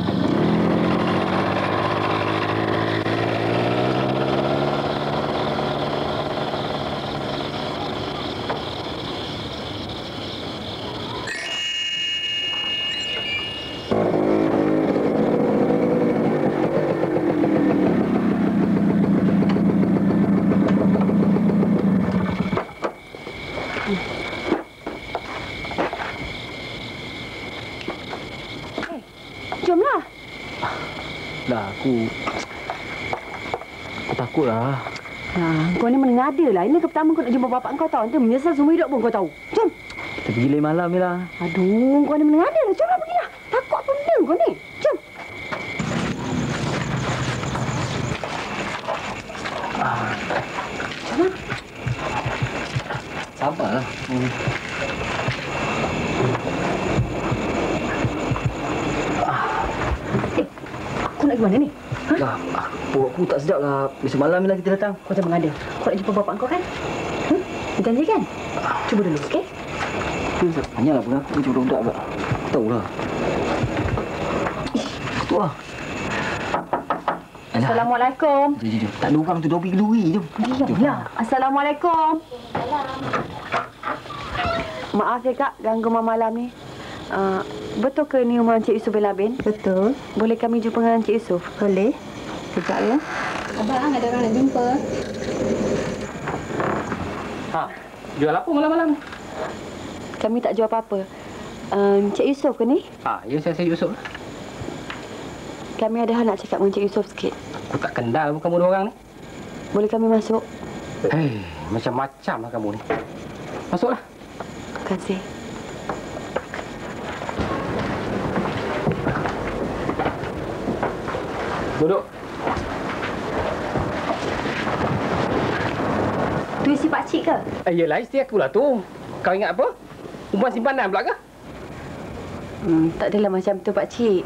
Jomlah.
Dah, aku takut lah.
Kau ni mengada lah. Ini pertama kau nak jumpa bapak kau tahu. Nanti menyesal semua hidup pun kau tahu. Jom.
Kita pergi lain malam ni lah.
Aduh, kau ni mengada lah. Jomlah pergilah. Takut apa benda kau ni. Jom.
Sabarlah.
lagi mana ni?
Lah, aku tak sedap lah. Besok malam ni lah kita datang.
Kau jangan mengada. Kau nak jumpa bapak kau kan? Janji kan? Cuba dulu, okey?
Hanyalah pengaku macam budak-budak pula. Aku tahulah. Tu lah.
Assalamualaikum.
Jom. Tak ada orang tu, dah pergi keluri. Jom.
Ya. Assalamualaikum. Maaf ya Kak, ganggu malam ni. Betul ke ni rumah Encik Yusof bin Labin?
Betul.
Boleh kami jumpa dengan Encik Yusof?
Boleh. Sekejap ya. Abang, ada orang nak jumpa.
Ha, jual apa malam-malam?
Kami tak jual apa-apa. Encik Yusof ke ni?
Ha, ya saya Yusof.
Kami ada hal nak cakap dengan Encik Yusof sikit.
Aku tak kenal kamu dua orang ni.
Boleh kami masuk?
Macam-macam lah kamu ni. Masuklah.
Terima kasih.
Duduk.
Tu isi pakcik ke?
Yelah, isteri aku lah tu. Kau ingat apa? Perempuan simpanan pula ke?
Tak adalah macam tu pakcik.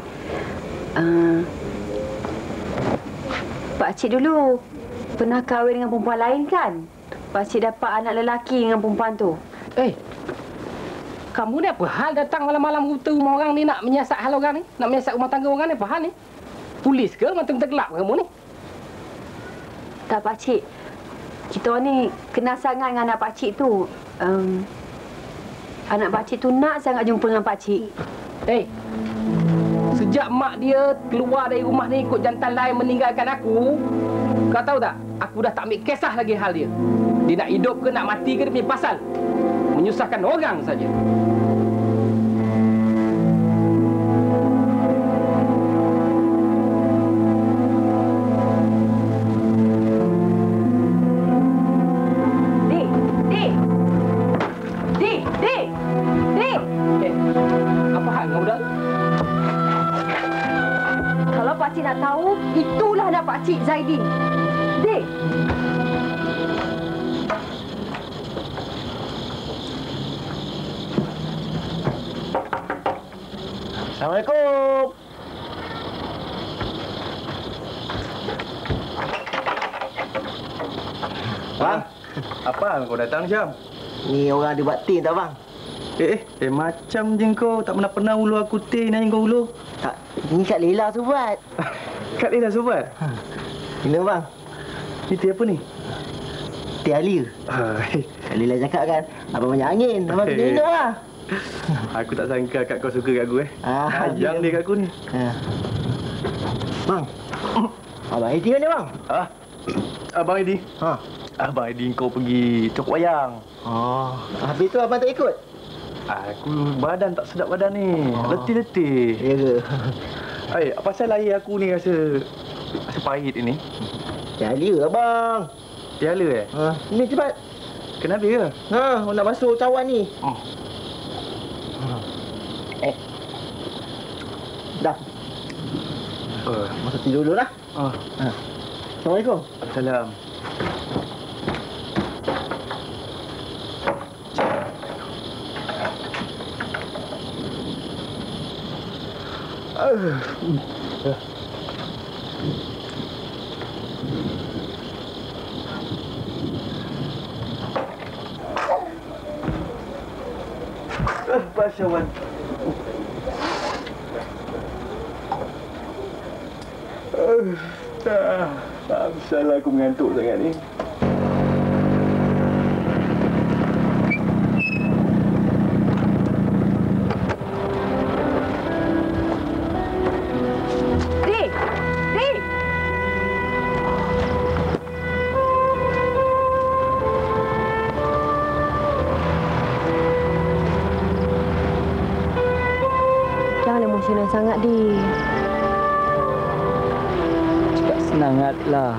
Pakcik dulu pernah kahwin dengan perempuan lain kan? Pakcik dapat anak lelaki dengan perempuan tu.
Kamu ni apa hal datang malam-malam buta rumah orang ni nak menyiasat hal orang ni? Nak menyiasat rumah tangga orang ni? Apa hal ni? Polis ke? Mata-mata gelap kamu ni?
Tak pakcik. Kita orang ni kenal sangat dengan anak pakcik tu. Anak pakcik tu nak sangat jumpa dengan pakcik.
Sejak mak dia keluar dari rumah ni ikut jantan lain meninggalkan aku, kau tahu tak? Aku dah tak ambil kisah lagi hal dia. Dia nak hidup ke nak mati ke dia punya pasal. Menyusahkan orang saja. Apa hal kau dah?
Kalau pakcik nak tahu, itulah anak pakcik Zaidin. Dek.
Assalamualaikum. Bang,
Apa kau datang, Syam?
ni orang ada buat tin tak bang?
Macam je kau. Tak pernah ulu aku teh naik kau ulu.
Tak, ni Kak Lela tu buat.
Kat dia dah sobat?
Gila bang,
Ni teh apa ni?
teh alia. Kak Lela cakap kan, abang banyak angin. Abang kena minum lah.
Aku tak sangka kat kau suka kat aku Yang dia kat aku ni.
Bang, abang Edi mana bang?
Abang Edi. Abang Edi kau pergi cokok wayang.
Habis tu abang tak ikut?
Aku badan tak sedap badan ni. Letih-letih.
Ya ke?
Apa pasal lahir aku ni rasa pahit ini?
Teh alia abang.
Tiala
Ni cepat.
Kenapa ke?
Nak masuk cawan ni. Dah. Masuk tidur dulu lah. Assalamualaikum.
Salam. Pasyawan. Salah aku mengantuk sangat ni.
Emosional sangat, Di.
Cakap semangatlah.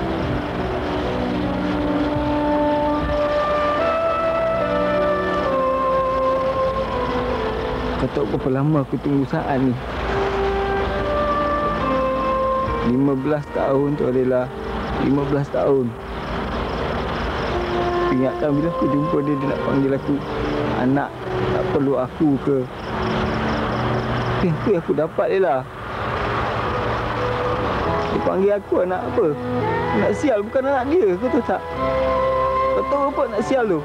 Kau tahu berapa lama aku tunggu saat ni? 15 tahun tu adalah 15 tahun. Ingatkan bila aku jumpa dia, dia nak panggil aku anak, tak perlu aku ke. Apa yang aku dapat dia lah. Kau panggil aku anak apa? Anak sial bukan anak dia, kau tahu tak? Kau tahu apa anak sial tu?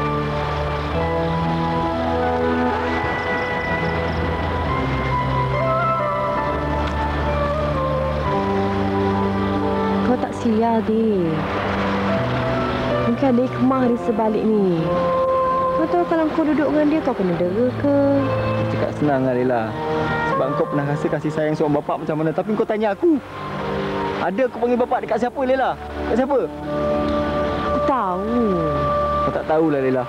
Kau tak sial, Dik. Mungkin ada hikmah di sebalik ni. Kau tahu kalau kau duduk dengan dia, kau kena dera ke?
Cakap senang lah, Lela. Sebab kau pernah rasa kasih sayang seorang bapak macam mana. Tapi kau tanya aku. Ada aku panggil bapak dekat siapa, Lela? Dekat siapa?
Aku tahu.
Kau tak tahulah, Lela.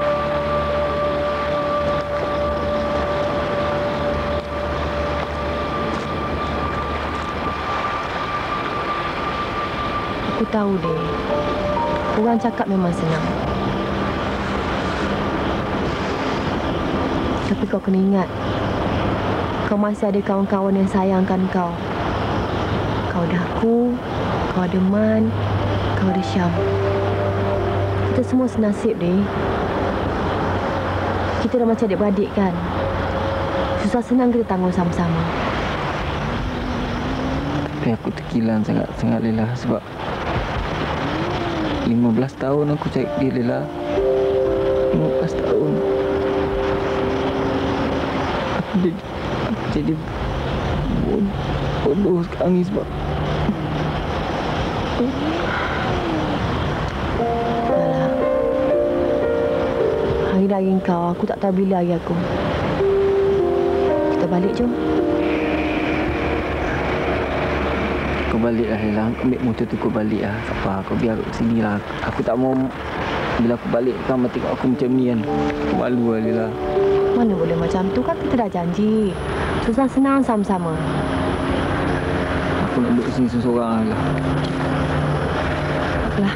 Aku tahu, Dek. Orang cakap memang senang. Tapi kau kena ingat, kau masih ada kawan-kawan yang sayangkan kau. Kau ada aku, kau ada Man, kau ada Syam. Kita semua senasib, Dek. Kita dah macam adik-beradik kan. Susah senang kita tanggung sama-sama.
Tapi aku terkilan sangat-sangat, Lela. Sebab 15 tahun aku cari dia, Lela. 15 tahun. Aku jadi bodoh sekarang ni sebab
Alah. Hari raya kau, aku tak tahu bila hari aku. Kita balik, jom.
kau baliklah, Lela. Ambil motor tu kau balik lah. Tak apa, kau biar kat sini lah. Aku tak mau bila aku balik kau tengok aku macam ni kan. Aku malu lah, Lela.
Mana boleh macam tu, kan kita dah janji. Susah senang sama-sama.
Aku nak duduk sini seorang lah.
Taklah.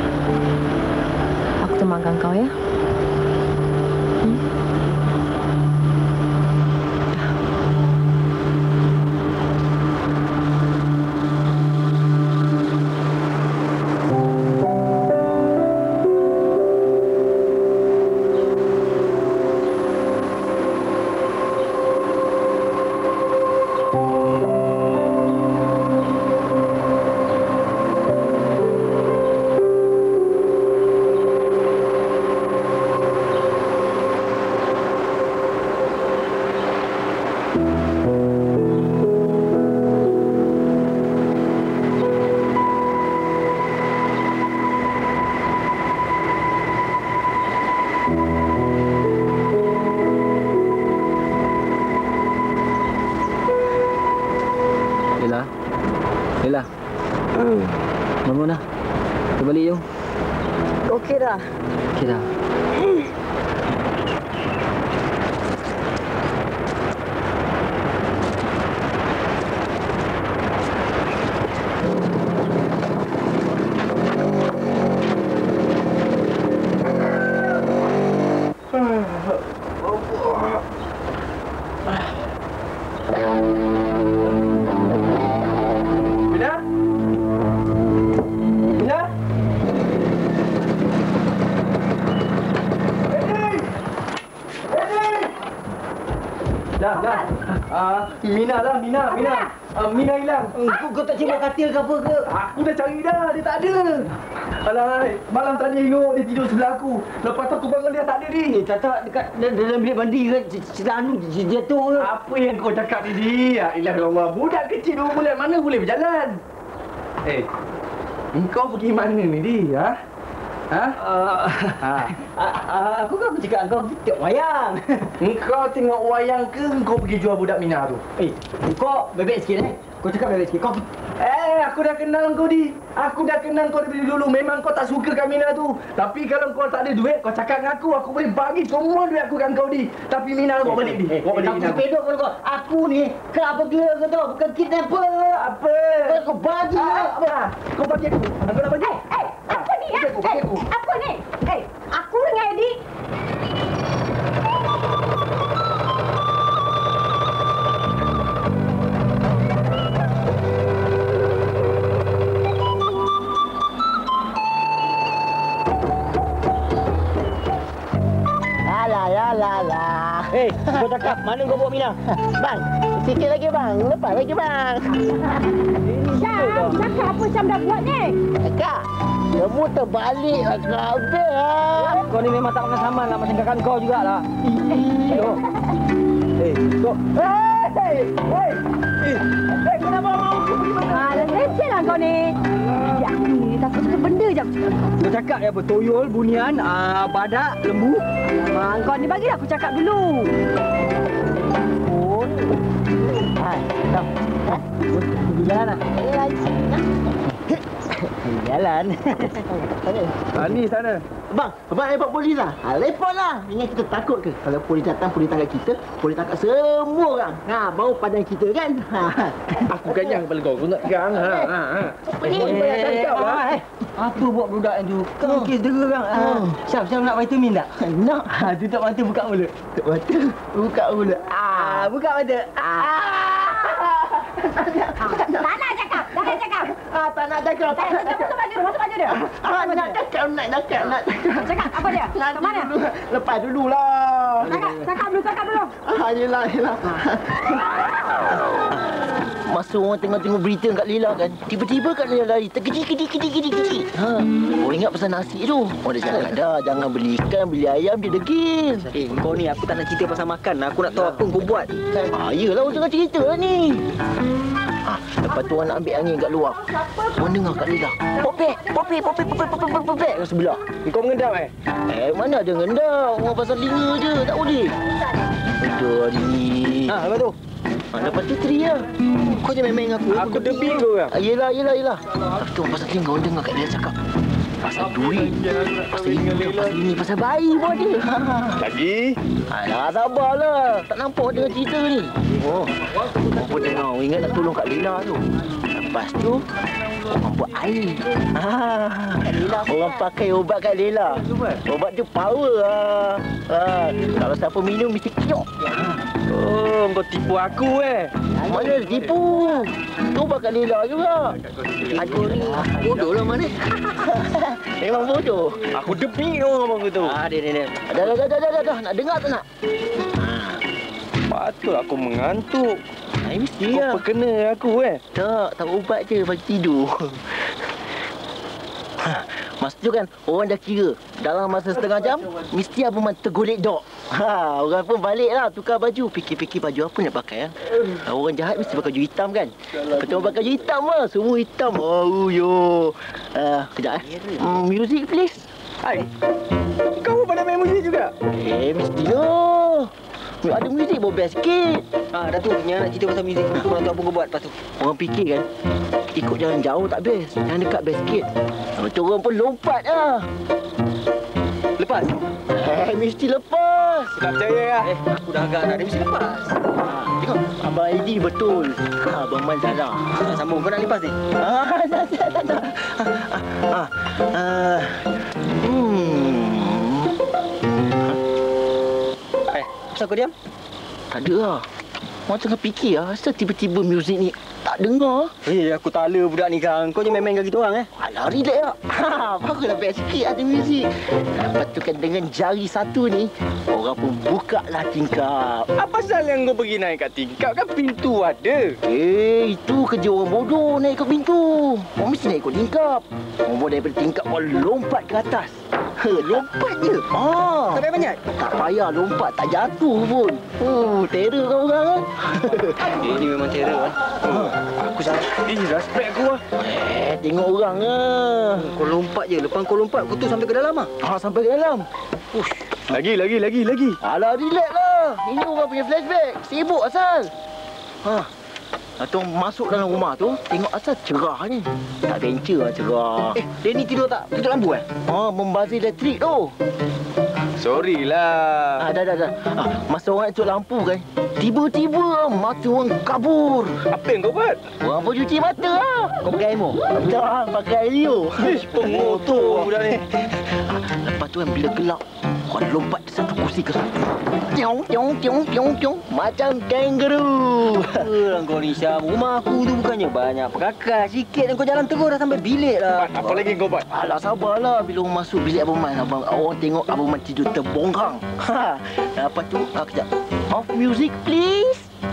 Aku temankan kau ya.
Lela. Bangun dah. Kita balik jom.
Okey dah.
Okey dah.
Mina lah, Mina. Mina hilang.
Kau tak cebok katil ke apa ke?
Aku dah cari dah, dia tak ada. Alahai, malam tadi tengok dia tidur sebelah aku. Lepas tu aku bangun dia tak ada ni.
Tak dekat dalam bilik mandi ke? Anu jatuh ke?
Apa yang kau cakap ni? Ya ilah Allah, budak kecil 2 bulan mana boleh berjalan? Engkau pergi mana ni, Di?
Aku cakap kau tengok wayang.
Engkau tengok wayang ke engkau pergi jual budak Mina tu?
Kau bebek sikit Kau cakap bebek sikit.
Aku dah kenal kau, Di. Aku dah kenal kau dari dulu. Memang kau tak suka kat Mina tu. Tapi kalau kau tak ada duit, kau cakap dengan aku boleh bagi semua duit aku kat kau, Di. Tapi Mina bawa balik, Di. Bawa balik Mina.
Aku pedok kau. Aku ni kenapa gila kau tahu? Bukan kidnapper.
Apa?
Kau bagi
apa? Kau bagi aku. Aku nak bagi.
Apa ni? Apa ni? Aku dengan Eddie.
Kau cakap mana kau bawa Mina? Bang,
Sikit lagi bang. Lepas lagi bang.
Syam, cakap apa Syam dah buat ni?
Kak, kamu terbalik lah kau dah.
Kau ni memang tak makan saman lah. Macam kakak kau jugalah. Kau. Kenapa mau pergi mana?
Leceh lah kau ni. Ya, ni takut satu benda je aku cakap.
Kau cakap ya bertoyol, bunian, badak, lembu.
Kau ni bagilah aku cakap dulu.
Hai, dah. Jalan lah. Jalan.
Ni sana.
Abang lepak polis lah. Lepak lah. Ingat kita takut ke? Kalau polis datang, polis tangkap kita, polis tangkap semua orang. Baru pandang kita kan?
Aku ganyang kepala kau. Kau nak gang. Apa buat budak yang tu? Kau kes dera orang. Syam nak vitamin tak?
Nak.
Tutup mata buka mulut.
Tutup mata, buka mulut.
Buka mata.
Tak nak cakap.
Tak nak cakap.
Masuk baju dia.
Nak cakap.
Cakap apa dia? Kat mana?
Lepas dululah.
Cakap dulu.
Yelah. Masa orang tengok berita kat Lila kan, tiba-tiba kat Lila lari, terkejik. Oh ingat pasal nasi tu. Oh dia cakap dah, jangan beli ikan, beli ayam, dia degil.
Kau ni aku tak nak cerita pasal makan. Aku nak tahu apa kau buat.
Yelah, orang tengah cerita lah ni. Lepas tu orang nak ambil angin kat luar. Orang dengar kat Lila. Popek kat sebelah.
Kau mengendam
Mana ada ngendam. Orang pasal telinga je, tak boleh. Betul hari ni.
Lepas tu?
Lepas tu teri lah. Kau jangan main-main dengan aku.
Aku debing kau kan?
Yelah. Lepas tu pasal telinga orang dengar kat dia cakap. Pasal duit. Pasal ini. Pasal bayi pun ada.
Lagi?
Alah, sabarlah. Tak nampak dengar cerita ni. Orang pun dengar. Ingat nak tolong kat Lila tu. Lepas tu, orang buat air. Orang pakai ubat kat Lila. Ubat tu power lah. Kalau siapa minum, mesti kiok.
Kau tipu aku
Mana tipu? Tu ubat kat Lila juga. Aku ni bodoh lah mana. Memang bodoh.
Aku debing orang tu.
Dia. Dah. Nak dengar tak nak?
Patut aku mengantuk.
Mesti
Kau
lah.
perkena aku
Tak ubat je bagi tidur. Masa tu kan, orang dah kira dalam masa setengah jam, mesti Abang Man tergolek dok. Orang pun balik lah, tukar baju. Fikir-fikir baju apa nak pakai. Orang jahat mesti pakai baju hitam kan. Betul pakai baju hitam lah, semua hitam. Kejap music please.
Hai, kau pada main muzik juga?
Mestilah. Ada muzik pun best sikit.
Datuk, yang nak cerita pasal muzik. Aku nak tahu apa kau buat lepas tu.
Orang fikir kan, ikut jalan jauh tak best. Yang dekat best sikit. Betul orang pun lompat lah.
Lepas?
Mesti lepas.
Tak percaya lah.
Aku dah agak nak. Dia mesti lepas.
Tengok, Abang Aidi betul. Abang Man salah.
Sambung, kau nak lepas ni? Kenapa kau diam?
Tak ada lah. Orang tengah fikir lah. Asal tiba-tiba muzik ni tak dengar.
Aku tak ala budak ni kang. Kau je main-main dengan kita orang
Alah, relax lah. Baguslah best sikit ada muzik. Lepas tu kan dengan jari satu ni, orang pun buka lah tingkap.
Apa salah yang kau pergi naik kat tingkap kan pintu ada?
Itu kerja orang bodoh naik ke pintu. Orang mesti naik ikut tingkap. Orang bodoh daripada tingkap orang lompat ke atas. Lompat je.
Tak payah banyak?
Tak payah lompat, tak jatuh pun. Terror kau orang kan?
Ini memang terror kan?
Aku respect aku lah.
Tengok orang lah.
Kau lompat je. Lepas kau lompat, kau tu sampai ke dalam
Sampai ke dalam.
Lagi.
Alah, relax lah. Ini orang punya flashback. Sibuk asal. Atau masuk dalam rumah tu, tengok asal cerah ni. Tak venture lah cerah.
Dia ni tidur tak? Tutup lampu
Membazir elektrik tu.
Sorry lah.
Dah. Masa orang tutup lampu kan, tiba-tiba mata orang kabur.
Apa yang kau buat?
Orang pun cuci mata lah. Kau pakai emo? Tak, pakai Leo.
Pengotor budak ni.
Lepas tu kan bila gelap, orang lompat dari satu kursi ke satu. Tiong. Macam kangaroo.
Kau ni Syam. Rumah aku tu bukannya banyak perkakas. Sikit dan kau jalan terus dah sampai bilik lah.
Apa lagi kau buat?
Alah, sabarlah. Bila orang masuk bilik Abang Man, orang tengok Abang Man tidur terbongkang. Lepas tu, kejap. Off music, please.
Lepas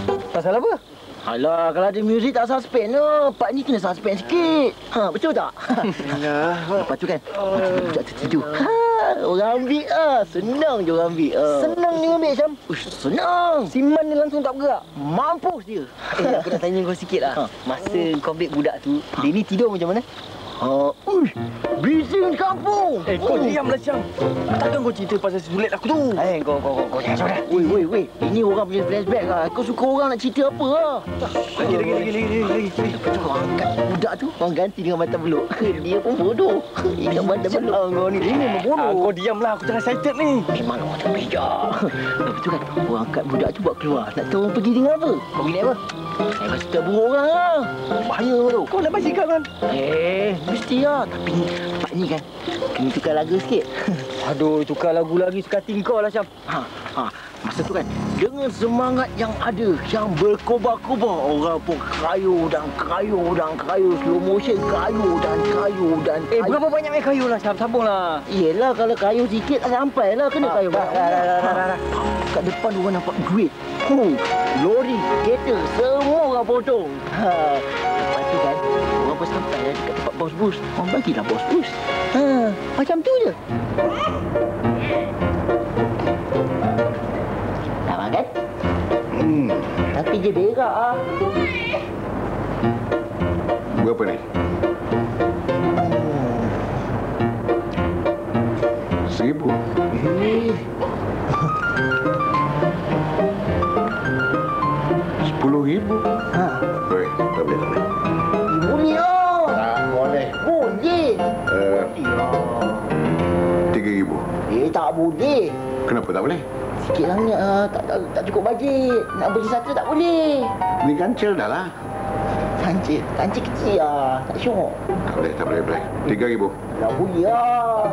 Pasal apa? Alah, kalau ada muzik tak suspend tu. Pak ni kena suspend sikit. Ha, betul tak?
Ya.
Lepas tu kan, budak tu tidur. Ha, orang ambil senang je orang ambil. Senang dia ambil, Syam. Uish, senang. Siman dia langsung tak bergerak. Mampus dia.
Aku nak tanya kau sikit lah. Masa kau ambil budak tu, dia ni tidur macam mana?
Bising kampung.
Kau diamlah, Syam. Takkan kau cerita pasal si Zulet aku tu?
Kau jangan cakap. Weh. Ini orang punya flashback lah. Kau suka orang nak cerita apa lah?
Lagi.
Lepas tu orang angkat budak tu, orang ganti dengan mata beluk. Dia pun bodoh. Ingat mata beluk. Kau ni memang bodoh.
Kau diamlah, aku tengah excited ni.
Memang kau macam bijak. Lepas tu kan, orang angkat budak tu buat keluar. Tak tahu orang pergi dengan apa. Kau pergi naik apa? Saya rasa tak buruk orang lah. Bahaya tu.
Kau nak basikal kan?
Mesti lah. Tapi Pak ni kan, kena tukar lagu sikit.
Aduh, tukar lagu lagi suka hati kau lah, Syam.
Masa tu kan, dengan semangat yang ada, yang berkobar-kobar, orang pun kayu dan kayu, slow motion kayu dan kayu.
Berapa banyak main kayu lah, Syam? Sambunglah.
Yelah, kalau kayu sikit tak sampai lah. Kena kayu. Kat depan orang nampak duit. Lori, kereta, semua orang potong. Lepas tu kan, orang pun sampai lah dekat tempat bos bus. Orang bagilah bos bus. Macam tu je. Tak makan? Tapi dia berak lah.
Berapa ni? 1,000. 10,000? Baik, tak boleh.
Bunyi oh.
Tak boleh.
Bunyi.
3,000.
Tak boleh.
Kenapa tak boleh?
Sikit sangat tak cukup bajet. Nak beli satu tak boleh.
Ni kancil dah lah.
Kancil kecil lah. Tak syok.
Tak boleh. 3,000.
Tak boleh lah.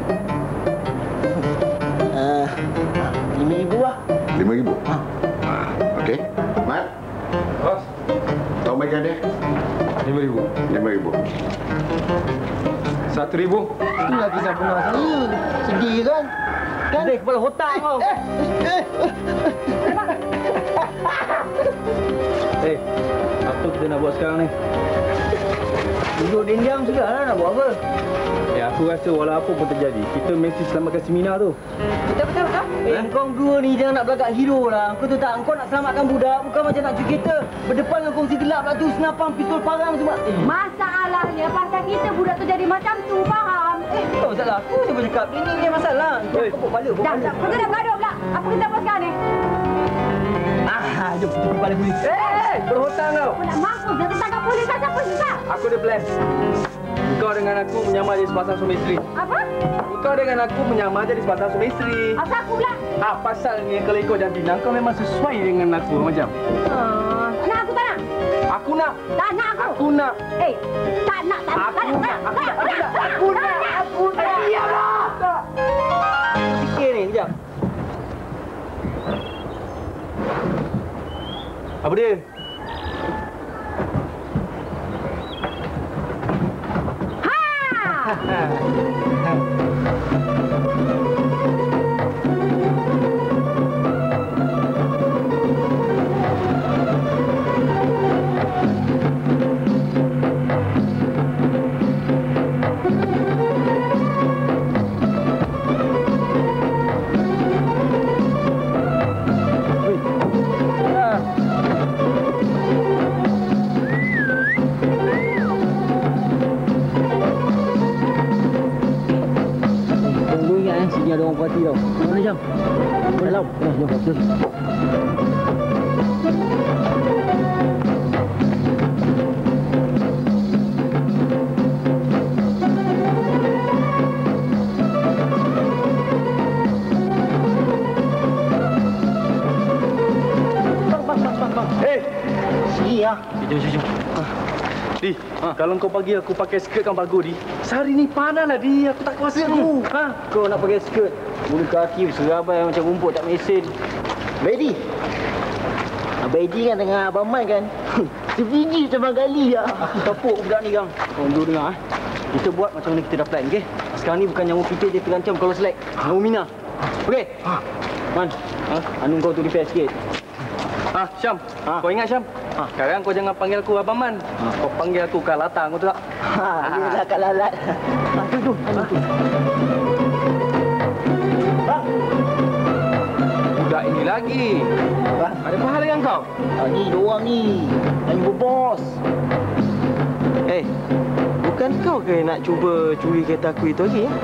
5,000 lah.
5,000? Okey. Mat?
Bos.
Tahu bagian dia?
5,000.
5,000.
1,000.
Itu lagi sempurna saya. Sedih kan?
Sedih kepala otak kau.
Apa kita nak buat sekarang ni?
Duduk diam sudah lah, nak buat apa?
Aku rasa walau apa pun terjadi, kita mesti selamatkan seminar tu.
Betul. Kau dua ni jangan nak belagak hero lah. Kau tahu tak, kau nak selamatkan budak, bukan macam nak cuci kereta. Berdepan dengan kongsi gelap lah tu, senapang, pistol parang semua.
Masalahnya pasal kita budak tu jadi macam tu, faham?
Kau masalah aku, siapa cakap? Ini punya masalah. Kau kepala,
Dah, kau tak gaduh pula. Apa kita buat sekarang ni?
Jom kita pergi pada polis.
Berhutang kau.
Aku nak mampus, nanti tangkap polis saja pun susah.
Aku ada plan. Kau dengan aku menyamar jadi sepasang suami isteri.
Apa?
Kau dengan aku menyamar jadi sepasang suami isteri.
Apa aku pula?
Pasalnya kalau ikut jantina kau memang sesuai dengan aku macam.
Nak aku tak nak?
Aku nak.
Tak nak aku.
Aku nak.
Tak nak.
Aku nak. Diamlah.
Fikir ni, kejap.
Apa dia?
Sini ada orang parti tau. Mana jam? Dalam. Jom, betul. Sini lah. Jom.
Di, kalau kau pagi aku pakai skirt kan bagus, Di. Sehari ni panas lah, Di. Aku tak kuasa aku.
Kau nak pakai skirt. Bulu kaki serabai macam rumput tak mesin.
Bedi. Bedi kan tengah Abang Man kan. Sebiji sama kali lah.
Aku tapuk budak ni, Gang. Kau dulu dengar. Kita buat macam mana kita dah plan, okey? Sekarang ni bukan nyawa kita dia terancam kalau select. Nyawa Mina. Okey? Man, anu kau tu repair sikit.
Syam. Kau ingat Syam? Sekarang kau jangan panggil aku Abang Man. Kau panggil aku Kak Latang, kau tahu tak?
Dia Kak Lalat. Tu. Bang.
Budak ini lagi.
Bang.
Ada apa hal dengan kau?
Ni dua orang ni. Yang jumpa bos.
Bukan kau ke nak cuba curi kereta aku itu lagi?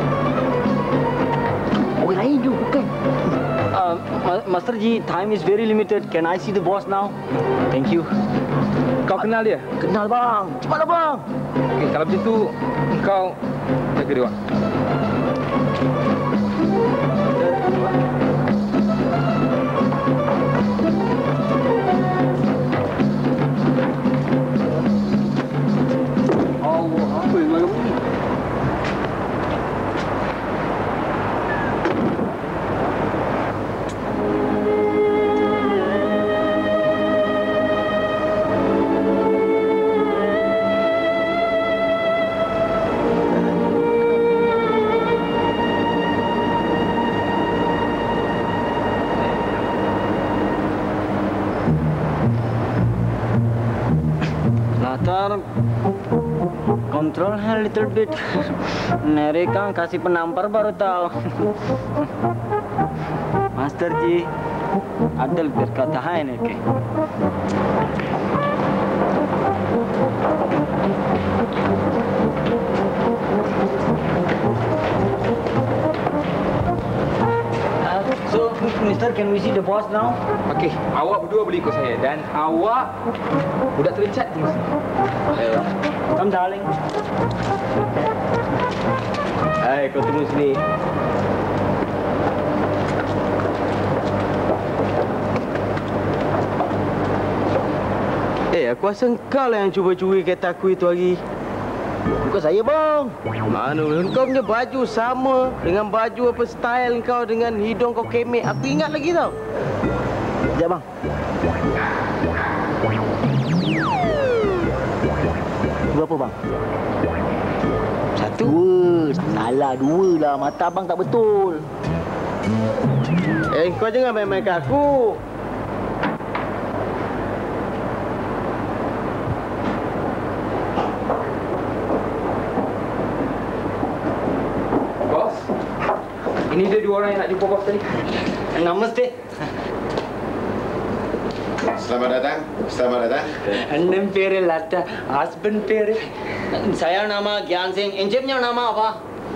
Orang lain tu, bukan.
Master Ji, time is very limited. Can I see the boss now? Thank you.
Kau kenal dia?
Kenal bang. Cepatlah bang.
Okey, kalau begitu kau jaga dia.
Control her little bit. Mereka kasih penampar baru tahu. Master Ji, adil berkata hai neke. So, Mister, can we see the boss now?
Okey, awak berdua boleh ikut saya dan awak budak terlicat tunggu sini.
Come darling.
Kau tunggu sini. Aku rasa kau lah yang cuba curi kereta aku itu hari.
Bukan saya bang.
Mana kau punya baju sama dengan baju apa style kau dengan hidung kau kemek. Aku ingat lagi tau.
Sekejap bang. Berapa bang?
Satu.
Dua. Salah dua lah. Mata abang tak betul.
Kau jangan main-main kat aku.
Bos, ini dia dua orang yang nak jumpa bos tadi.
Namaste.
Selamat datang. Selamat datang.
Anem pere Lata, husband pere. Saya nama Gyan Singh. Enjimnya nama apa?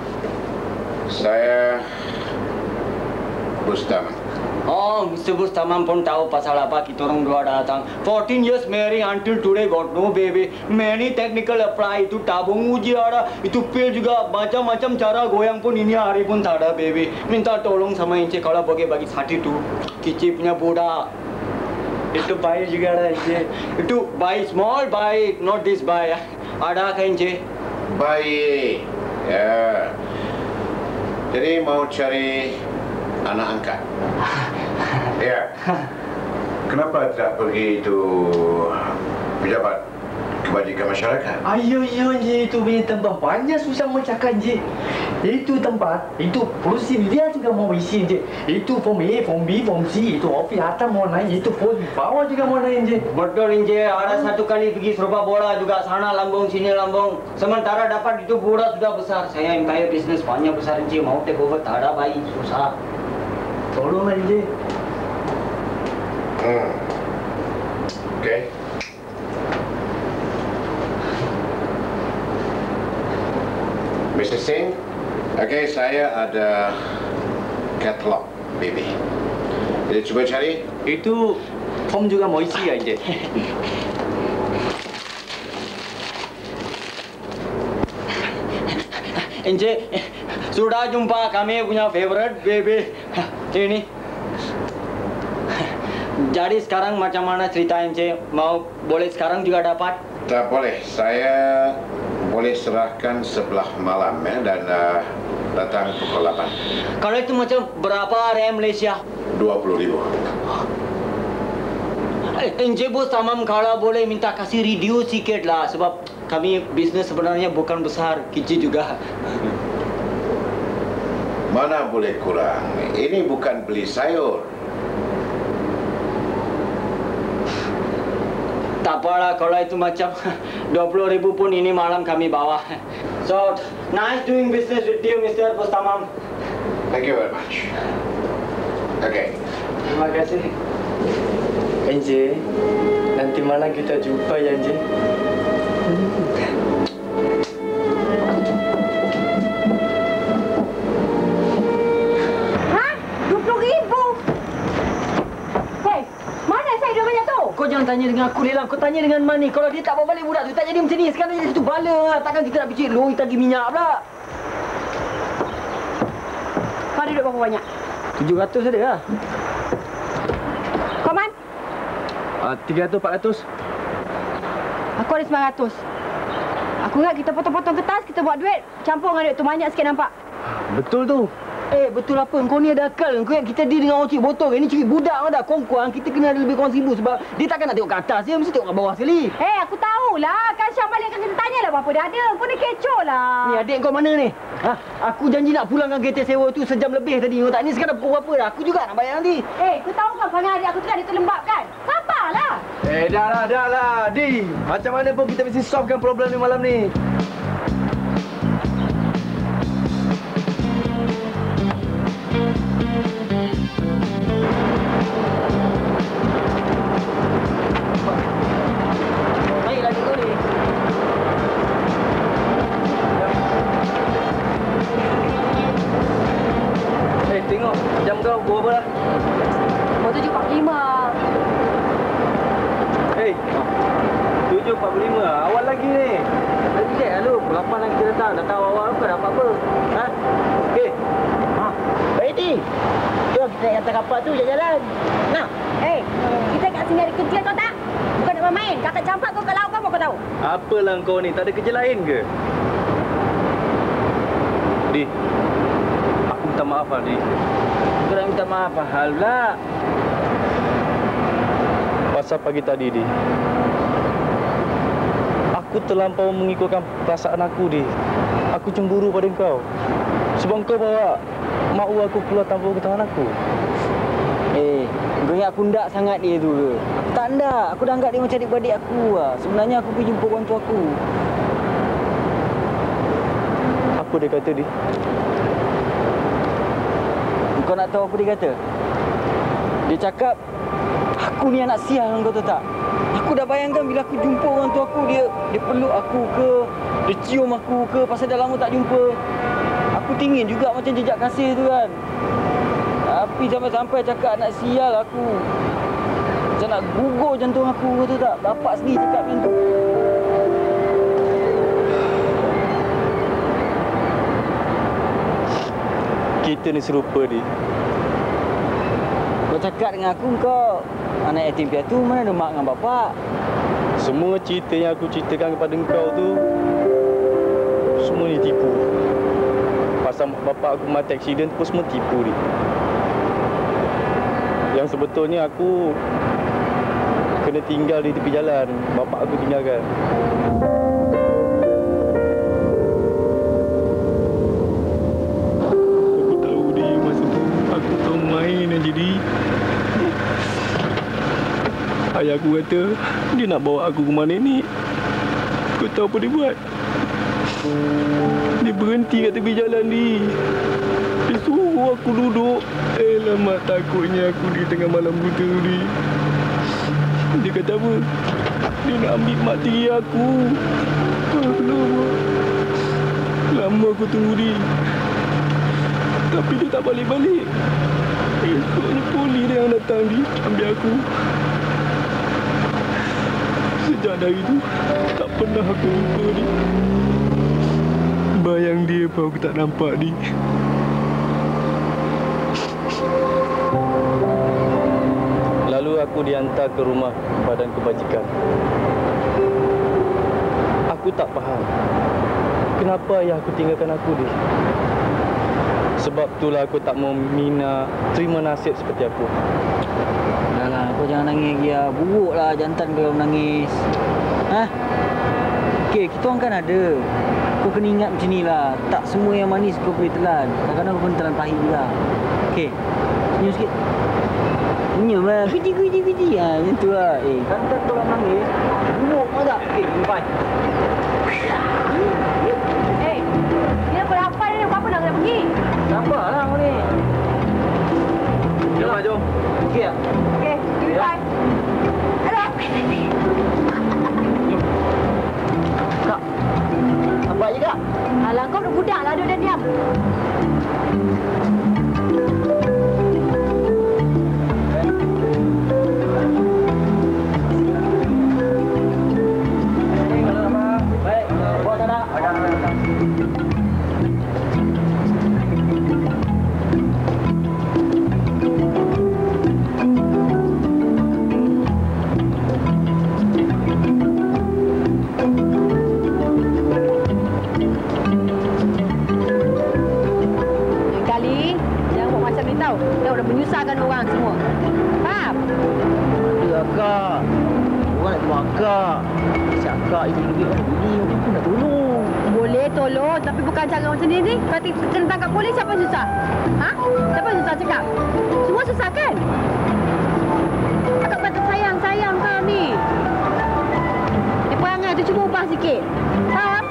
Saya Bustam.
Oh, Mr. Bustamam pun tahu pasal apa kita orang dua datang. 14 years married until today got no baby. Many technical apply itu tabung uji ada. Itu pil juga macam-macam cara goyang pun ini hari pun tak ada baby. Minta tolong sama Ince kalau bagi-bagi 32. Kici punya boda. Itu bayi juga ada Ince. Itu bayi small bayi, not this bayi. Ada kan Ince?
Baik. Ya. Jadi mau cari anak angkat. Ya. Kenapa tidak pergi itu pejabat kebajikan masyarakat?
Ayo, itu punya tempat banyak susah mencakap je. Itu tempat, itu polisi dia juga mau isi je. Itu form A, form B, form C, itu office atas mau naik, itu form bawah juga mau naik je. Betul je, ada satu kali pergi serba bola juga sana lambung, sini lambung. Sementara dapat itu bola sudah besar. Saya empire business banyak besar je, mau take over tak ada bayi, susah. Tolong je.
Okay. Mr. Singh, okay, saya ada katalog baby. Jadi cuba cari.
Itu form juga mau isi aja. Enje, sudah jumpa kami punya favorite baby. Ini. Jadi sekarang macam mana cerita Enje? Mau boleh sekarang juga dapat?
Tak boleh. Saya boleh serahkan sebelah malam ya, dan datang pukul 8.
Kalau itu macam berapa rem Malaysia?
20,000.
Enje bos tamam kalau boleh minta kasih reduce sikit lah sebab kami bisnes sebenarnya bukan besar, kecil juga.
Mana boleh kurang? Ini bukan beli sayur.
Tak apalah kalau itu macam 20,000 pun ini malam kami bawa. So, nice doing business with you, Mr. Postamam.
Thank you very much. Okay.
Terima kasih. Encik, nanti malam kita jumpa ya, Encik.
Hah? 20,000? Hei, mana saya duit banyak tu?
Kau jangan tanya dengan aku, Lelang. Kau tanya dengan Mani. Kalau dia tak bawa balik budak tu, tak jadi macam ni. Sekarang jadi satu bala lah. Takkan kita nak picit loh, tagi minyak pula.
Kau ada duit berapa banyak?
700 ada lah.
Kau Man?
300, 400.
Aku ada 900. Aku ingat kita potong-potong kertas, kita buat duit. Campur dengan duit tu, banyak sikit nampak.
Betul tu.
Betul apa? Kau ni ada akal. Kau ingat kita deal dengan orang cik botol. Ini cik budak dah. Kongkuang, kita kena ada lebih kurang 1,000 sebab dia takkan nak tengok ke atas. Dia mesti tengok ke bawah sekali.
Aku tahulah. Kan Syam balik kan kita tanyalah berapa dia ada. Kau ni kecoh lah.
Ni adik kau mana ni? Aku janji nak pulangkan kereta sewa tu sejam lebih tadi. Kau tak ni sekarang pukul berapa dah? Aku juga nak bayar nanti.
Kau tahu kan perangai adik aku tu kan dia tu lembab kan? Sabarlah.
Dah lah, Di. Macam mana pun kita mesti solvekan problem ni malam ni. Tengok, jam kau pukul berapa dah?
Pukul 7.45.
7.45, awal lagi ni.
Lagi cek lah lu, pukul 8 lagi kita datang. Dah tahu awal apa, dapat apa? Baik Di. Jom kita naik atas kapal tu jalan-jalan. Nah.
Kita kat sini ada kerja kau tak? Bukan nak bermain. Kata campak kau kat laut kau kau tahu?
Apalah kau ni, tak ada kerja lain ke? Di, aku minta maaf lah, Di.
Kau nak minta maaf apa hal pula?
Pasal pagi tadi, Di. Aku terlampau mengikutkan perasaan aku, Di. Aku cemburu pada kau. Sebab kau bawa mak aku keluar tanpa ketahuan aku.
Kau ingat aku ndak sangat dia tu ke? Aku tak ndak. Aku dah anggap dia macam adik-beradik aku lah. Sebenarnya aku pergi jumpa orang tua aku.
Apa dia kata, Di?
Kau nak tahu apa dia kata? Dia cakap, aku ni anak sial, kau tahu tak? Aku dah bayangkan bila aku jumpa orang tua aku, dia peluk aku ke, dia cium aku ke, pasal dah lama tak jumpa. Aku tingin juga macam jejak kasih tu kan. Tapi sampai-sampai cakap anak sial aku. Macam nak gugur jantung aku, kau tahu tak? Bapak sendiri cakap macam tu.
Kita ni serupa, Di.
Kau cakap dengan aku, kau anak yatim piatu, mana ada mak dengan bapak?
Semua cerita yang aku ceritakan kepada kau tu, semua ni tipu. Pasal bapak aku mati aksiden tu pun semua tipu, Di. Yang sebetulnya aku kena tinggal di tepi jalan. Bapak aku tinggalkan. Aku tahu, Di, masa tu aku tahu main aja, Di. Ayah aku kata dia nak bawa aku ke mana ni. Kau tahu apa dia buat? Dia berhenti kat tepi jalan, Di. Dia suruh aku duduk. Alamak, takutnya aku di tengah malam buta, Di. Dia kata apa? Dia nak ambil mak tiri aku. Alamak. Lama aku tunggu, Di. Tapi dia tak balik-balik. Esoknya polis dia yang datang, Di, ambil aku. Sejak dari itu, tak pernah aku lupa, Di. Bayang dia pun aku tak nampak, Di. Lalu aku dihantar ke rumah badan kebajikan. Aku tak faham kenapa ayah aku tinggalkan aku, Di. Sebab itulah aku tak mau Mina terima nasib seperti aku.
Dahlah, kau jangan nangis lagi lah. Buruklah jantan kalau menangis. Okey, kita orang kan ada. Kau kena ingat macam ni lah. Tak semua yang manis kau boleh telan. Kadang-kadang kau kena telan pahit juga. Okey, senyum sikit. Senyum lah. Kuji. Macam tu lah. Jantan kalau menangis,
juga.
Okey, bye.
Eh, ni apa ni? Apa nak kena pergi?
Sabarlah kau ni.
Jom, Mak, jom.
Okey tak?
Okey, bye. Aduh.
Kak, nampak je kak?
Alah, kau duduk budak lah. Duduk dan diam.
Baik, bawa tak nak?
Kali, jangan buat macam ni tau. Dah udah menyusahkan orang semua. Faham?
Ya kak. Orang nak tolong kak. Siap kak, itu duit orang beli. Orang pun nak tolong.
Boleh tolong, tapi bukan cara macam ni ni. Kalau kena tangkap polis, siapa yang susah? Ha? Siapa yang susah cakap? Semua susah kan? Akak kata sayang kau ni. Perangai tu cuma ubah sikit. Faham?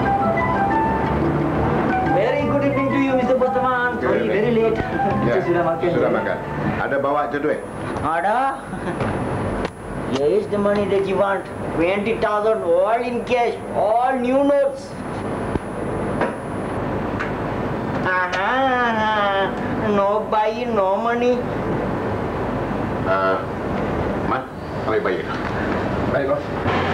Very good evening to you, Mr. Bosaman. Sorry, very late.
Ya,
Kita sudah makan.
Sudah makan. Ada bawa je duit?
Ada. Here is the money that you want. 20,000 all in cash, all new notes. Aha, no buy, no money.
Mat, ambil bayi. Baik, bos.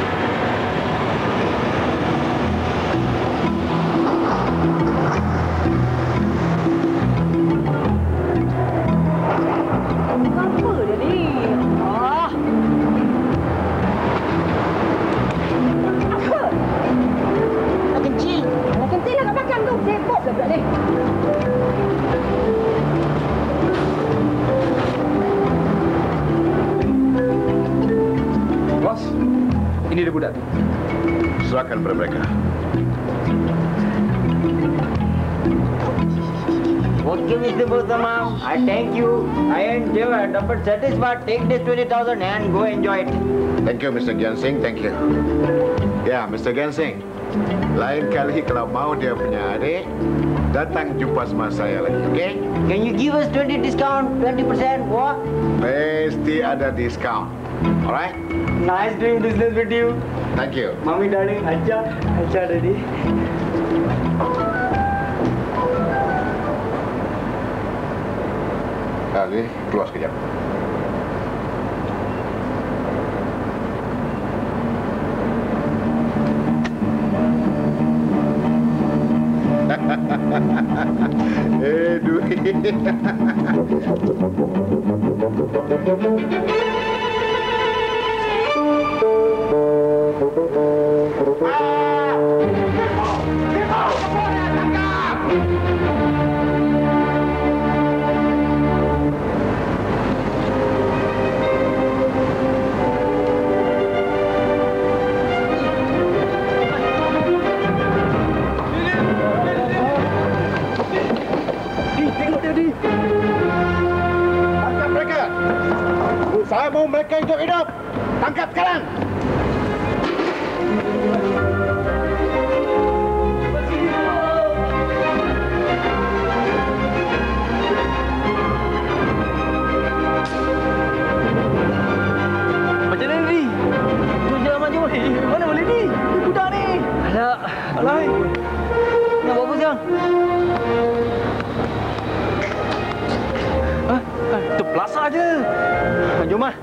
Apa dia ni? Ah. Apa?
Nak kecil.
Anak kecil lah kat belakang tu. Sibuk pula ni.
Bos, ini dia budak tu.
Serahkan pada mereka.
Okay, Mr. Bosaman, I thank you. I enjoyed, but satisfied. Take this 20,000 and go enjoy it.
Thank you, Mr. Giansing. Thank you. Ya, Mr. Giansing. Lain kali kalau mau dia punya adik, datang jumpa sama saya lagi, okey?
Can you give us 20 discount, 20%? What?
Mesti ada diskaun. Alright?
Nice doing business with you.
Thank you.
Mommy, darling, acha, daddy.
Ali, keluar sekejap. Duit. Tangkap mereka. Saya mau mereka hidup-hidup. Tangkap sekarang.
Macam mana ni? Jangan maju. Mana boleh ni? Ni budak ni. Alai.
Nak buat apa sekarang?
Terpelasa je. Jom lah.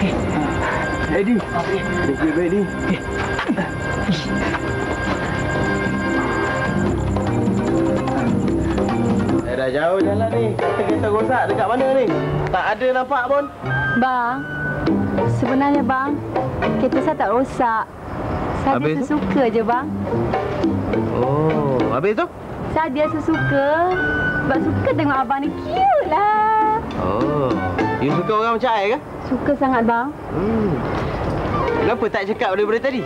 Eddie. Baik, Eddie. Dah jauh jalan ni. Kereta rosak dekat mana ni? Tak ada nampak pun.
Bang, sebenarnya bang, kereta saya tak rosak. Saya
Habis
biasa suka je bang.
Oh, habis tu?
Saya biasa suka. Sebab suka tengok abang ni cute lah.
Oh, you suka orang macam I ke?
Suka sangat bang.
Kenapa tak cakap daripada tadi?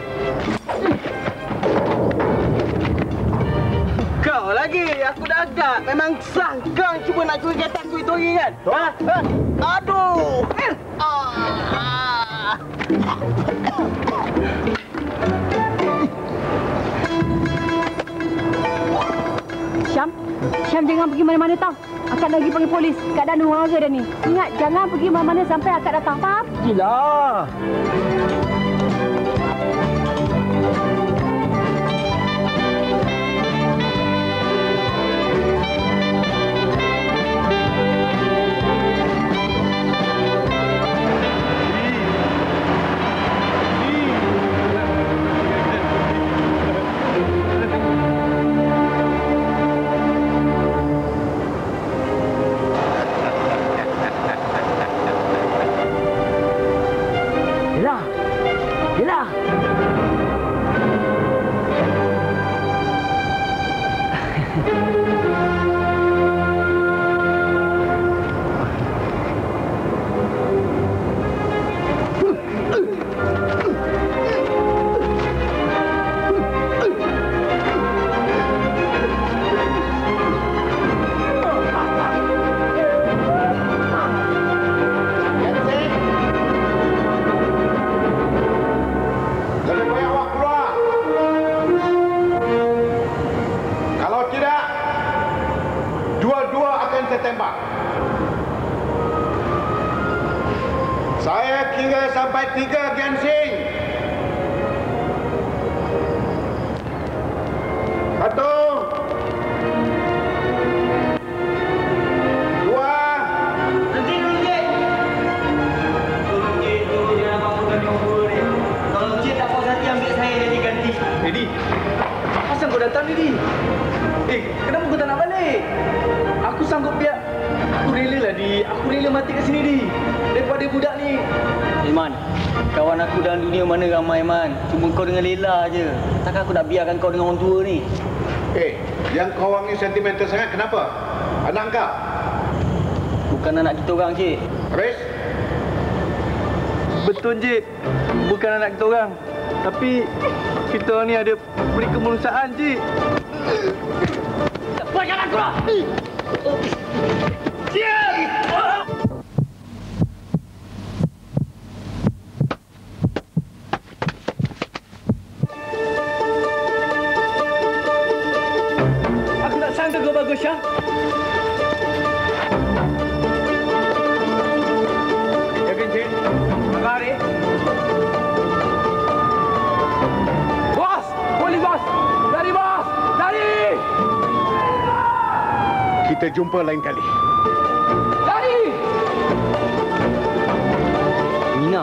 Kau lagi, aku dah agak. Memang sah kau cuba nak curi kereta aku itu lagi kan? Ha? Aduh!
Syam jangan pergi mana-mana tau. Akak lagi panggil polis. Keadaan warga dah ni. Ingat, jangan pergi mana-mana sampai akak datang. Faham?
Gila!
Saya kira sampai 3 Gensing. 1, 2,
Nanti dulu, Cik. Tolong jangan bangunkan nombor ni. Kalau Cik tak puas hati, ambil saya jadi ganti.
Eddie, asal kau datang ni? Kenapa kau tak nak balik? Aku sanggup biar. Aku rela lah, Di. Aku rela mati kat sini, Di. Daripada budak ni.
Man, kawan aku dalam dunia mana ramai, Man. Cuma kau dengan Lela je. Takkan aku nak biarkan kau dengan orang tua ni.
Yang kau orang ni sentimental sangat, kenapa? Anak kau?
Bukan anak kita orang, Cik.
Habis?
Betul, Cik. Bukan anak kita orang. Tapi kita ni ada beri kemanusiaan, Cik.
Lepaskan aku lah!
Aku tak sangka kau bagus, Syah. Ya, Cik. Mari. Bos! Polis, bos! Lari, bos! Lari!
Kita jumpa lain kali.
Lari!
Mina.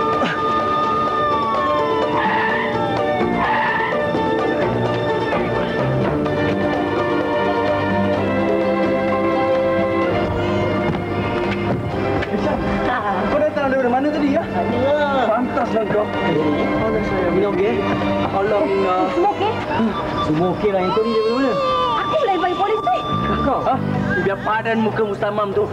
Kau datang dari mana tadi, ya? Pantaslah kau. Mana saya? Mina okey? Allah, Mina.
Semua okey?
Semua okey lah. Yang kau ni dari mana?
Aku boleh panggil polis, Cik.
Kau? Biar padan muka Mustamam tu.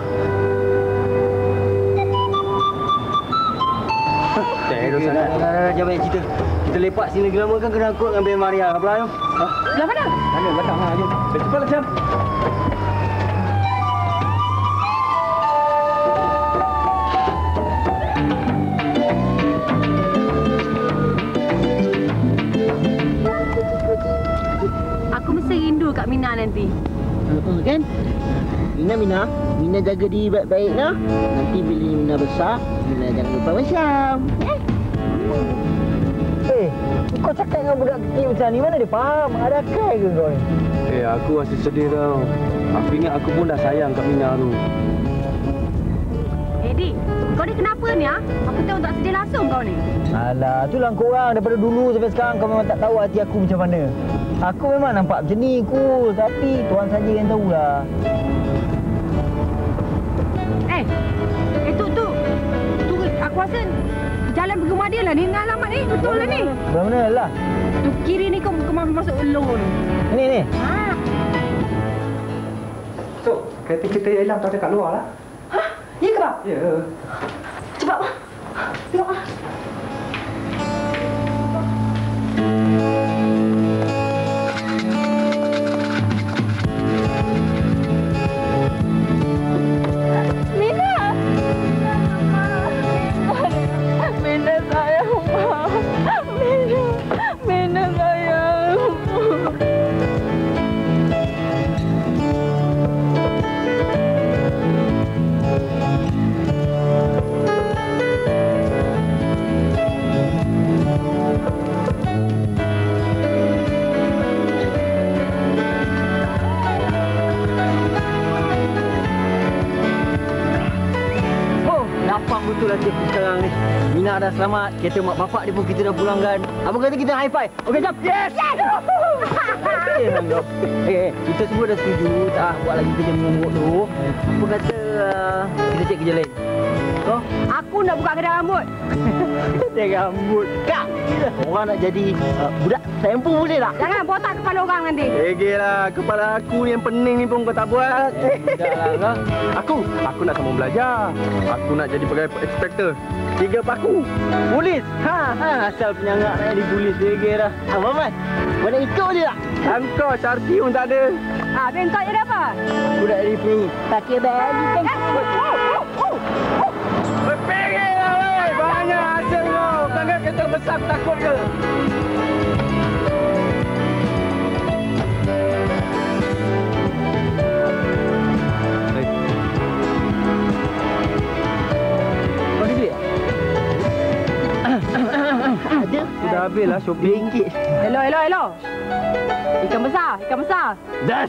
Jangan banyak cerita. Kita lepak sini lagi lama kan kena angkut dengan Ben Maria. Apa lah, Ayom?
Belah mana?
Mana? Belakang lah, Ayom.
Cepatlah, Syam.
Aku mesti rindu Kak Mina nanti.
Kan? Mina. Mina jaga diri baik-baik lah. Nanti bila Mina besar, Mina jangan lupa Syam.
Kau cakap dengan budak kecil macam ni, mana dia faham? Ada akal ke kau ni?
Aku masih sedih tau. Aku ingat aku pun dah sayang kat Mina tu.
Eddie, Kau ni kenapa ni, ha? Aku tahu tak sedia langsung kau ni.
Alah, itulah korang daripada dulu sampai sekarang kau memang tak tahu hati aku macam mana. Aku memang nampak macam ni, cool. Tapi tuan saja yang tahulah.
Tu. Aku rasa jalan pergi rumah dia lah ni. Dengan alamat ni. Betul lah ni.
Benar lah.
Tu kiri ni kau masuk elong ni.
Ni.
Ha.
So, kereta kita yang hilang tu ada kat luar lah.
Ha? Ya ke, bang?
Ya.
Cepat, bang. Tengok, bang.
Betul lah cik sekarang ni. Mina dah selamat. Kereta mak bapak dia pun kita dah pulangkan. Abang kata kita high five. Okey, jap. Yes! Kita semua dah setuju. Tak buat lagi kerja mengungut tu. Apa kata kita cek kerja lain? Kau?
Aku nak buka kedai rambut.
Kedai rambut? Kak! Orang nak jadi budak sampul boleh tak?
Jangan botak kepala orang nanti.
Lah, kepala aku ni yang pening ni pun kau tak buat.
Janganlah.
Aku nak sambung belajar. Aku nak jadi pegawai inspektor. 3 paku.
Polis? Asal penyangak nak jadi polis lagi dah. Abang Mat, kau nak ikut je tak?
Kau Syarti pun tak ada.
Bengkok je dah apa?
Aku nak jadi perut. Pakai baju bengkok.
Berpinggir lah, weh. Banyak hasil kau. Kan kereta besar takut ke?
Ada?
Sudah habis lah shopping.
RM1.
Hello. Ikan besar.
Dah.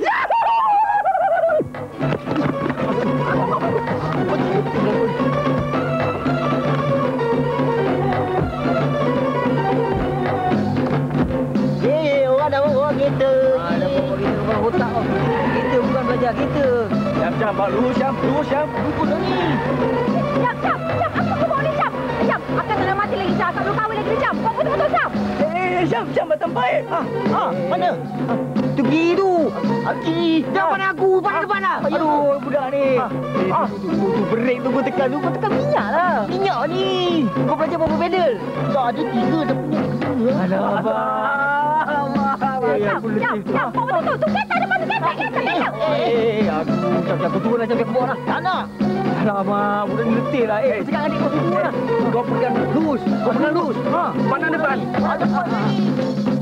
Orang dah bawa kereta. Dah bawa kereta orang otak kau. Kita bukan belajar kita.
Jam, lurus jam.
Lupus dah ni.
Jam. Apa kau bawa ni, Jam? Jam, akan tak mati lagi, Jam. Tak boleh kahwin lagi, Jam. Kau betul-betul, Jam.
Jam batang baik. Mana? Tu kiri tu. Kiri. Jangan pandang aku. Pandang depan lah. Aduh, budak ni. Tu brake tu kau tekan. Kau tekan minyak lah. Minyak ni. Kau belajar berapa pedal? Tak ada 3. Dah punya kedua. Alah, abang.
Jam. Kau betul-betul. Tu kereta depan tu. Kereta.
Aku turun lah sampai ke bawah lah. Tak nak. Alamak, budak ni letih lah. Cakap adik kau turun lah. Kau pegang lurus. Pandang depan.
Depan.